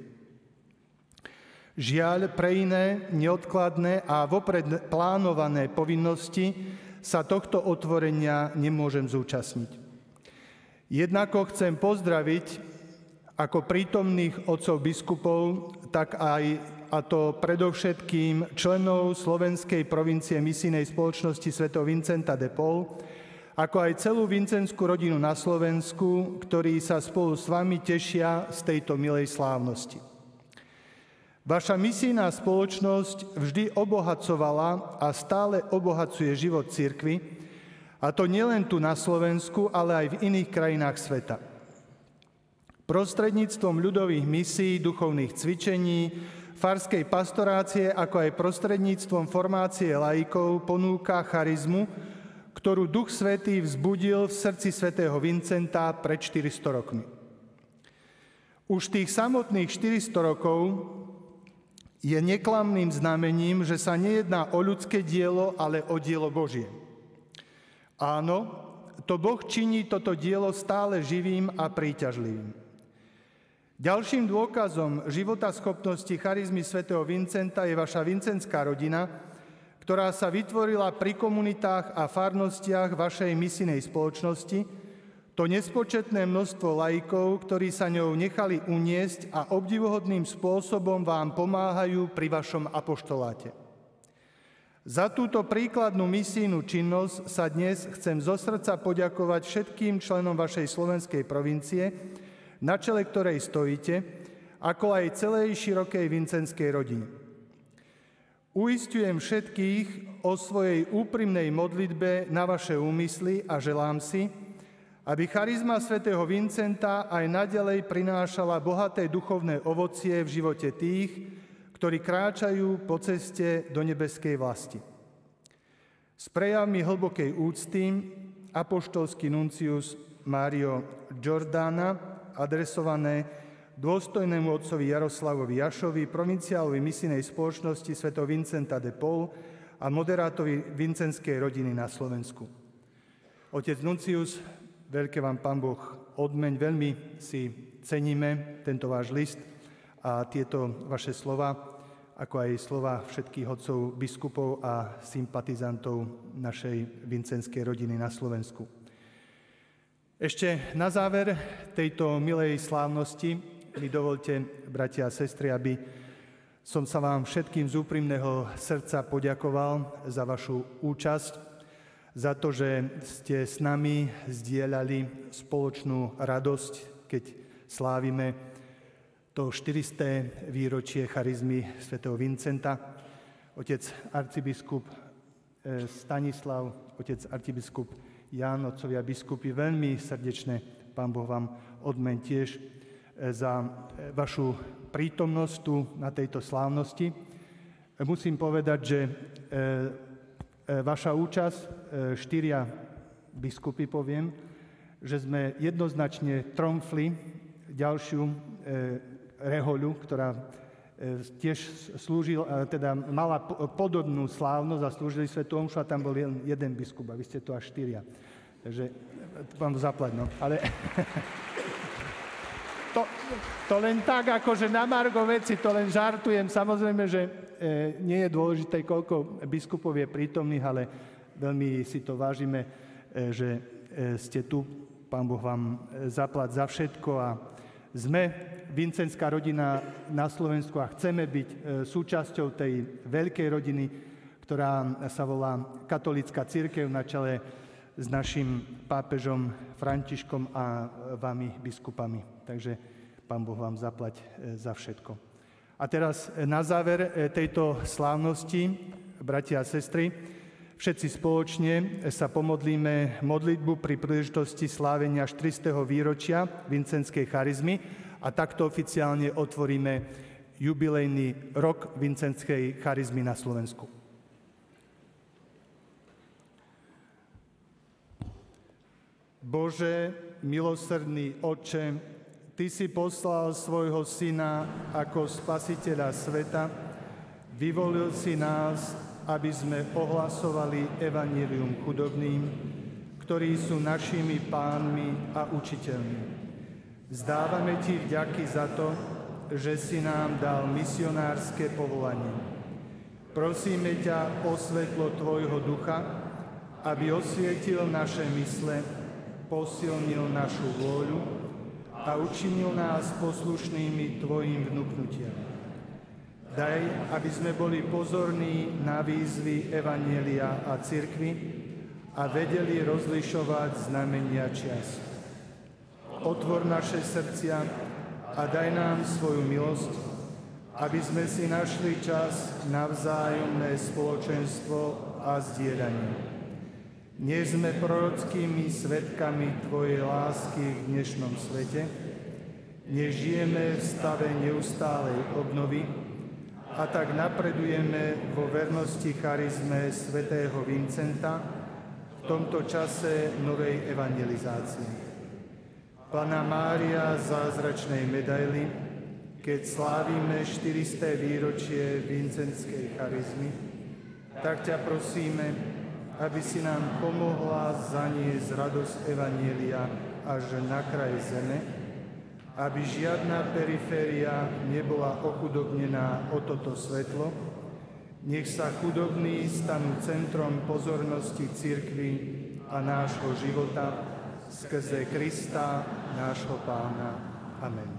Žiaľ, pre iné, neodkladné a vopred plánované povinnosti sa tohto otvorenia nemôžem zúčastniť. Jednako chcem pozdraviť ako prítomných otcov biskupov, tak aj, a to predovšetkým členov Slovenskej provincie misijnej spoločnosti svätého Vincenta de Paul, ako aj celú vincenskú rodinu na Slovensku, ktorí sa spolu s vami tešia z tejto milej slávnosti. Vaša misijná spoločnosť vždy obohacovala a stále obohacuje život cirkvi, a to nielen tu na Slovensku, ale aj v iných krajinách sveta. Prostredníctvom ľudových misií, duchovných cvičení, farskej pastorácie, ako aj prostredníctvom formácie laikov ponúka charizmu, ktorú Duch Svätý vzbudil v srdci svätého Vincenta pred štyristo rokmi. Už tých samotných štyristo rokov je neklamným znamením, že sa nejedná o ľudské dielo, ale o dielo Božie. Áno, to Boh činí toto dielo stále živým a príťažlivým. Ďalším dôkazom životaschopnosti charizmy svätého Vincenta je vaša vincenská rodina, ktorá sa vytvorila pri komunitách a farnostiach vašej misijnej spoločnosti, to nespočetné množstvo laikov, ktorí sa ňou nechali uniesť a obdivuhodným spôsobom vám pomáhajú pri vašom apoštoláte. Za túto príkladnú misijnú činnosť sa dnes chcem zo srdca poďakovať všetkým členom vašej slovenskej provincie, na čele ktorej stojíte, ako aj celej širokej vincenskej rodine. Uisťujem všetkých o svojej úprimnej modlitbe na vaše úmysly a želám si, aby charizma svätého Vincenta aj naďalej prinášala bohaté duchovné ovocie v živote tých, ktorí kráčajú po ceste do nebeskej vlasti. S prejavmi hlbokej úcty apoštolský nuncius Mário Giordana adresované dôstojnému otcovi Jaroslavovi Jašovi, provinciálovi misijnej spoločnosti svätého Vincenta de Paul a moderátorovi vincenskej rodiny na Slovensku. Otec nuncius, veľké vám Pán Boh odmeň, veľmi si ceníme tento váš list a tieto vaše slova, ako aj slova všetkých otcov biskupov a sympatizantov našej vincenskej rodiny na Slovensku. Ešte na záver tejto milej slávnosti mi dovolte, bratia a sestry, aby som sa vám všetkým z úprimného srdca poďakoval za vašu účasť, za to, že ste s nami zdieľali spoločnú radosť, keď slávime to štyristé výročie charizmy svätého Vincenta. Otec arcibiskup Stanislav, otec arcibiskup Ján, otcovia biskupy, veľmi srdečne, Pán Boh vám odmen tiež za vašu prítomnosť tu na tejto slávnosti. Musím povedať, že vaša účasť, štyria biskupy poviem, že sme jednoznačne tromfli ďalšiu rehoľu, ktorá tiež slúžil, teda mala podobnú slávnosť a slúžili svätú omšu a tam bol jeden, jeden biskup a vy ste tu až štyria. Takže vám zaplať, no. Ale to, to len tak, akože na margo veci, to len žartujem. Samozrejme, že nie je dôležité, koľko biskupov je prítomných, ale veľmi si to vážime, že ste tu. Pán Boh vám zaplať za všetko a sme vincentská rodina na Slovensku a chceme byť súčasťou tej veľkej rodiny, ktorá sa volá katolícka cirkev na čele s našim pápežom Františkom a vami, biskupami. Takže Pán Boh vám zaplať za všetko. A teraz na záver tejto slávnosti, bratia a sestry, všetci spoločne sa pomodlíme modlitbu pri príležitosti slávenia štyristého výročia vincentskej charizmy a takto oficiálne otvoríme jubilejný rok vincentskej charizmy na Slovensku. Bože, milosrdný Otče, Ty si poslal svojho Syna ako Spasiteľa sveta, vyvolil si nás, aby sme ohlasovali evanjelium chudobným, ktorí sú našimi pánmi a učiteľmi. Vzdávame Ti vďaky za to, že si nám dal misionárske povolanie. Prosíme ťa o svetlo Tvojho ducha, aby osvietil naše mysle, posilnil našu vôľu a učinil nás poslušnými Tvojim vnuknutiam. Daj, aby sme boli pozorní na výzvy evanjelia a cirkvi a vedeli rozlišovať znamenia čias. Otvor naše srdcia a daj nám svoju milosť, aby sme si našli čas na vzájomné spoločenstvo a zdieľanie. Nech sme prorockými svedkami Tvojej lásky v dnešnom svete, nech žijeme v stave neustálej obnovy, a tak napredujeme vo vernosti charizme svätého Vincenta v tomto čase novej evangelizácie. Panna Mária zázračnej medaily, keď slávime štyristé výročie vincentskej charizmy, tak ťa prosíme, aby si nám pomohla zaniesť radosť evanjelia až na kraj zeme, aby žiadna periféria nebola ochudobnená o toto svetlo. Nech sa chudobní stanú centrom pozornosti cirkvi a nášho života skrze Krista, nášho Pána. Amen.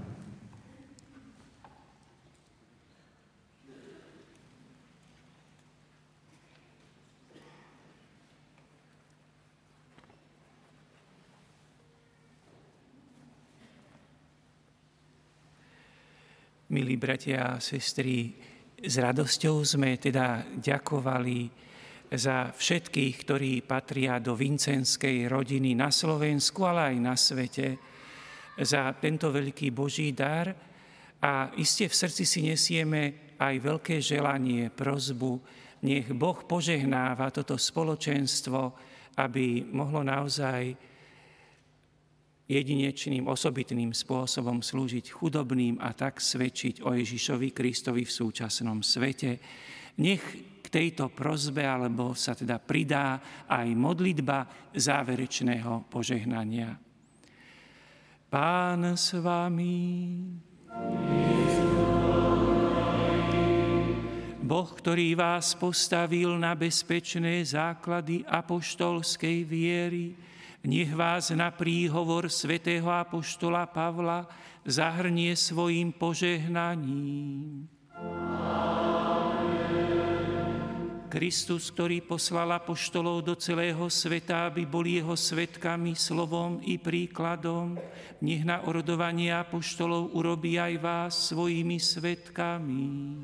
Milí bratia a sestry, s radosťou sme teda ďakovali za všetkých, ktorí patria do vincentskej rodiny na Slovensku, ale aj na svete, za tento veľký Boží dar. A iste v srdci si nesieme aj veľké želanie, prosbu, nech Boh požehnáva toto spoločenstvo, aby mohlo naozaj jedinečným, osobitným spôsobom slúžiť chudobným a tak svedčiť o Ježišovi Kristovi v súčasnom svete. Nech k tejto prosbe, alebo sa teda pridá aj modlitba záverečného požehnania. Pán s vami. Boh, ktorý vás postavil na bezpečné základy apoštolskej viery, nech vás na príhovor svätého apoštola Pavla zahrnie svojim požehnaním. Amen. Kristus, ktorý poslal apoštolov do celého sveta, aby boli jeho svedkami slovom i príkladom, nech na orodovanie apoštolov urobí aj vás svojimi svedkami.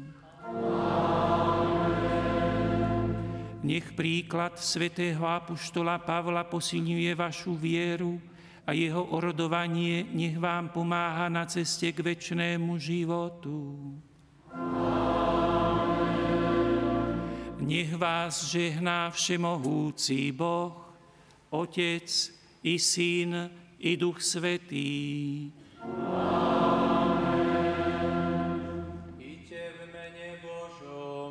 Nech príklad svätého apoštola Pavla posilňuje vašu vieru a jeho orodovanie nech vám pomáha na ceste k večnému životu. Nech vás žehná všemohúci Boh, Otec i Syn i Duch Svätý. Iďte v mene Božom.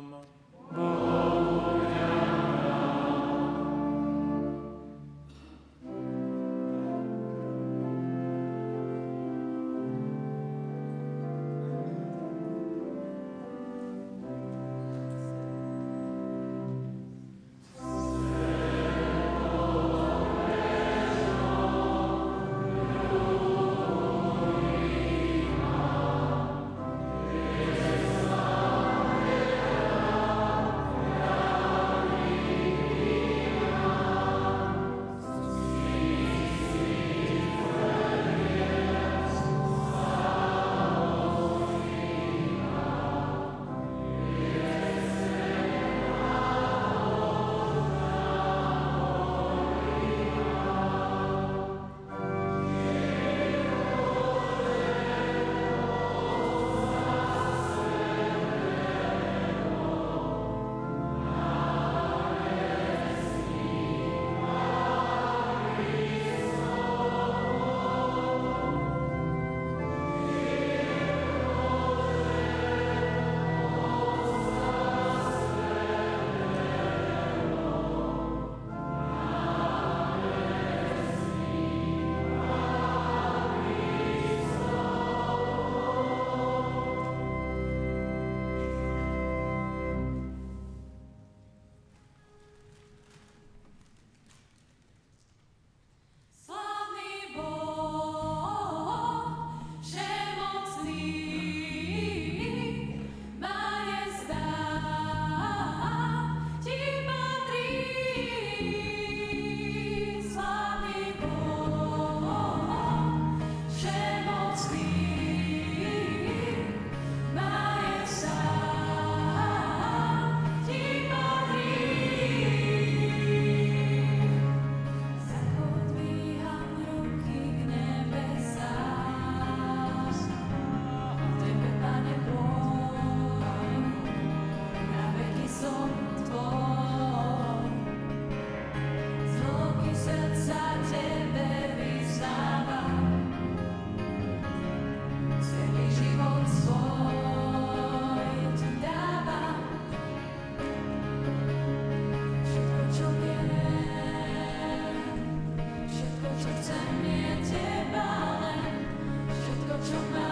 Čo chcem je teba len, všetko, čo mám.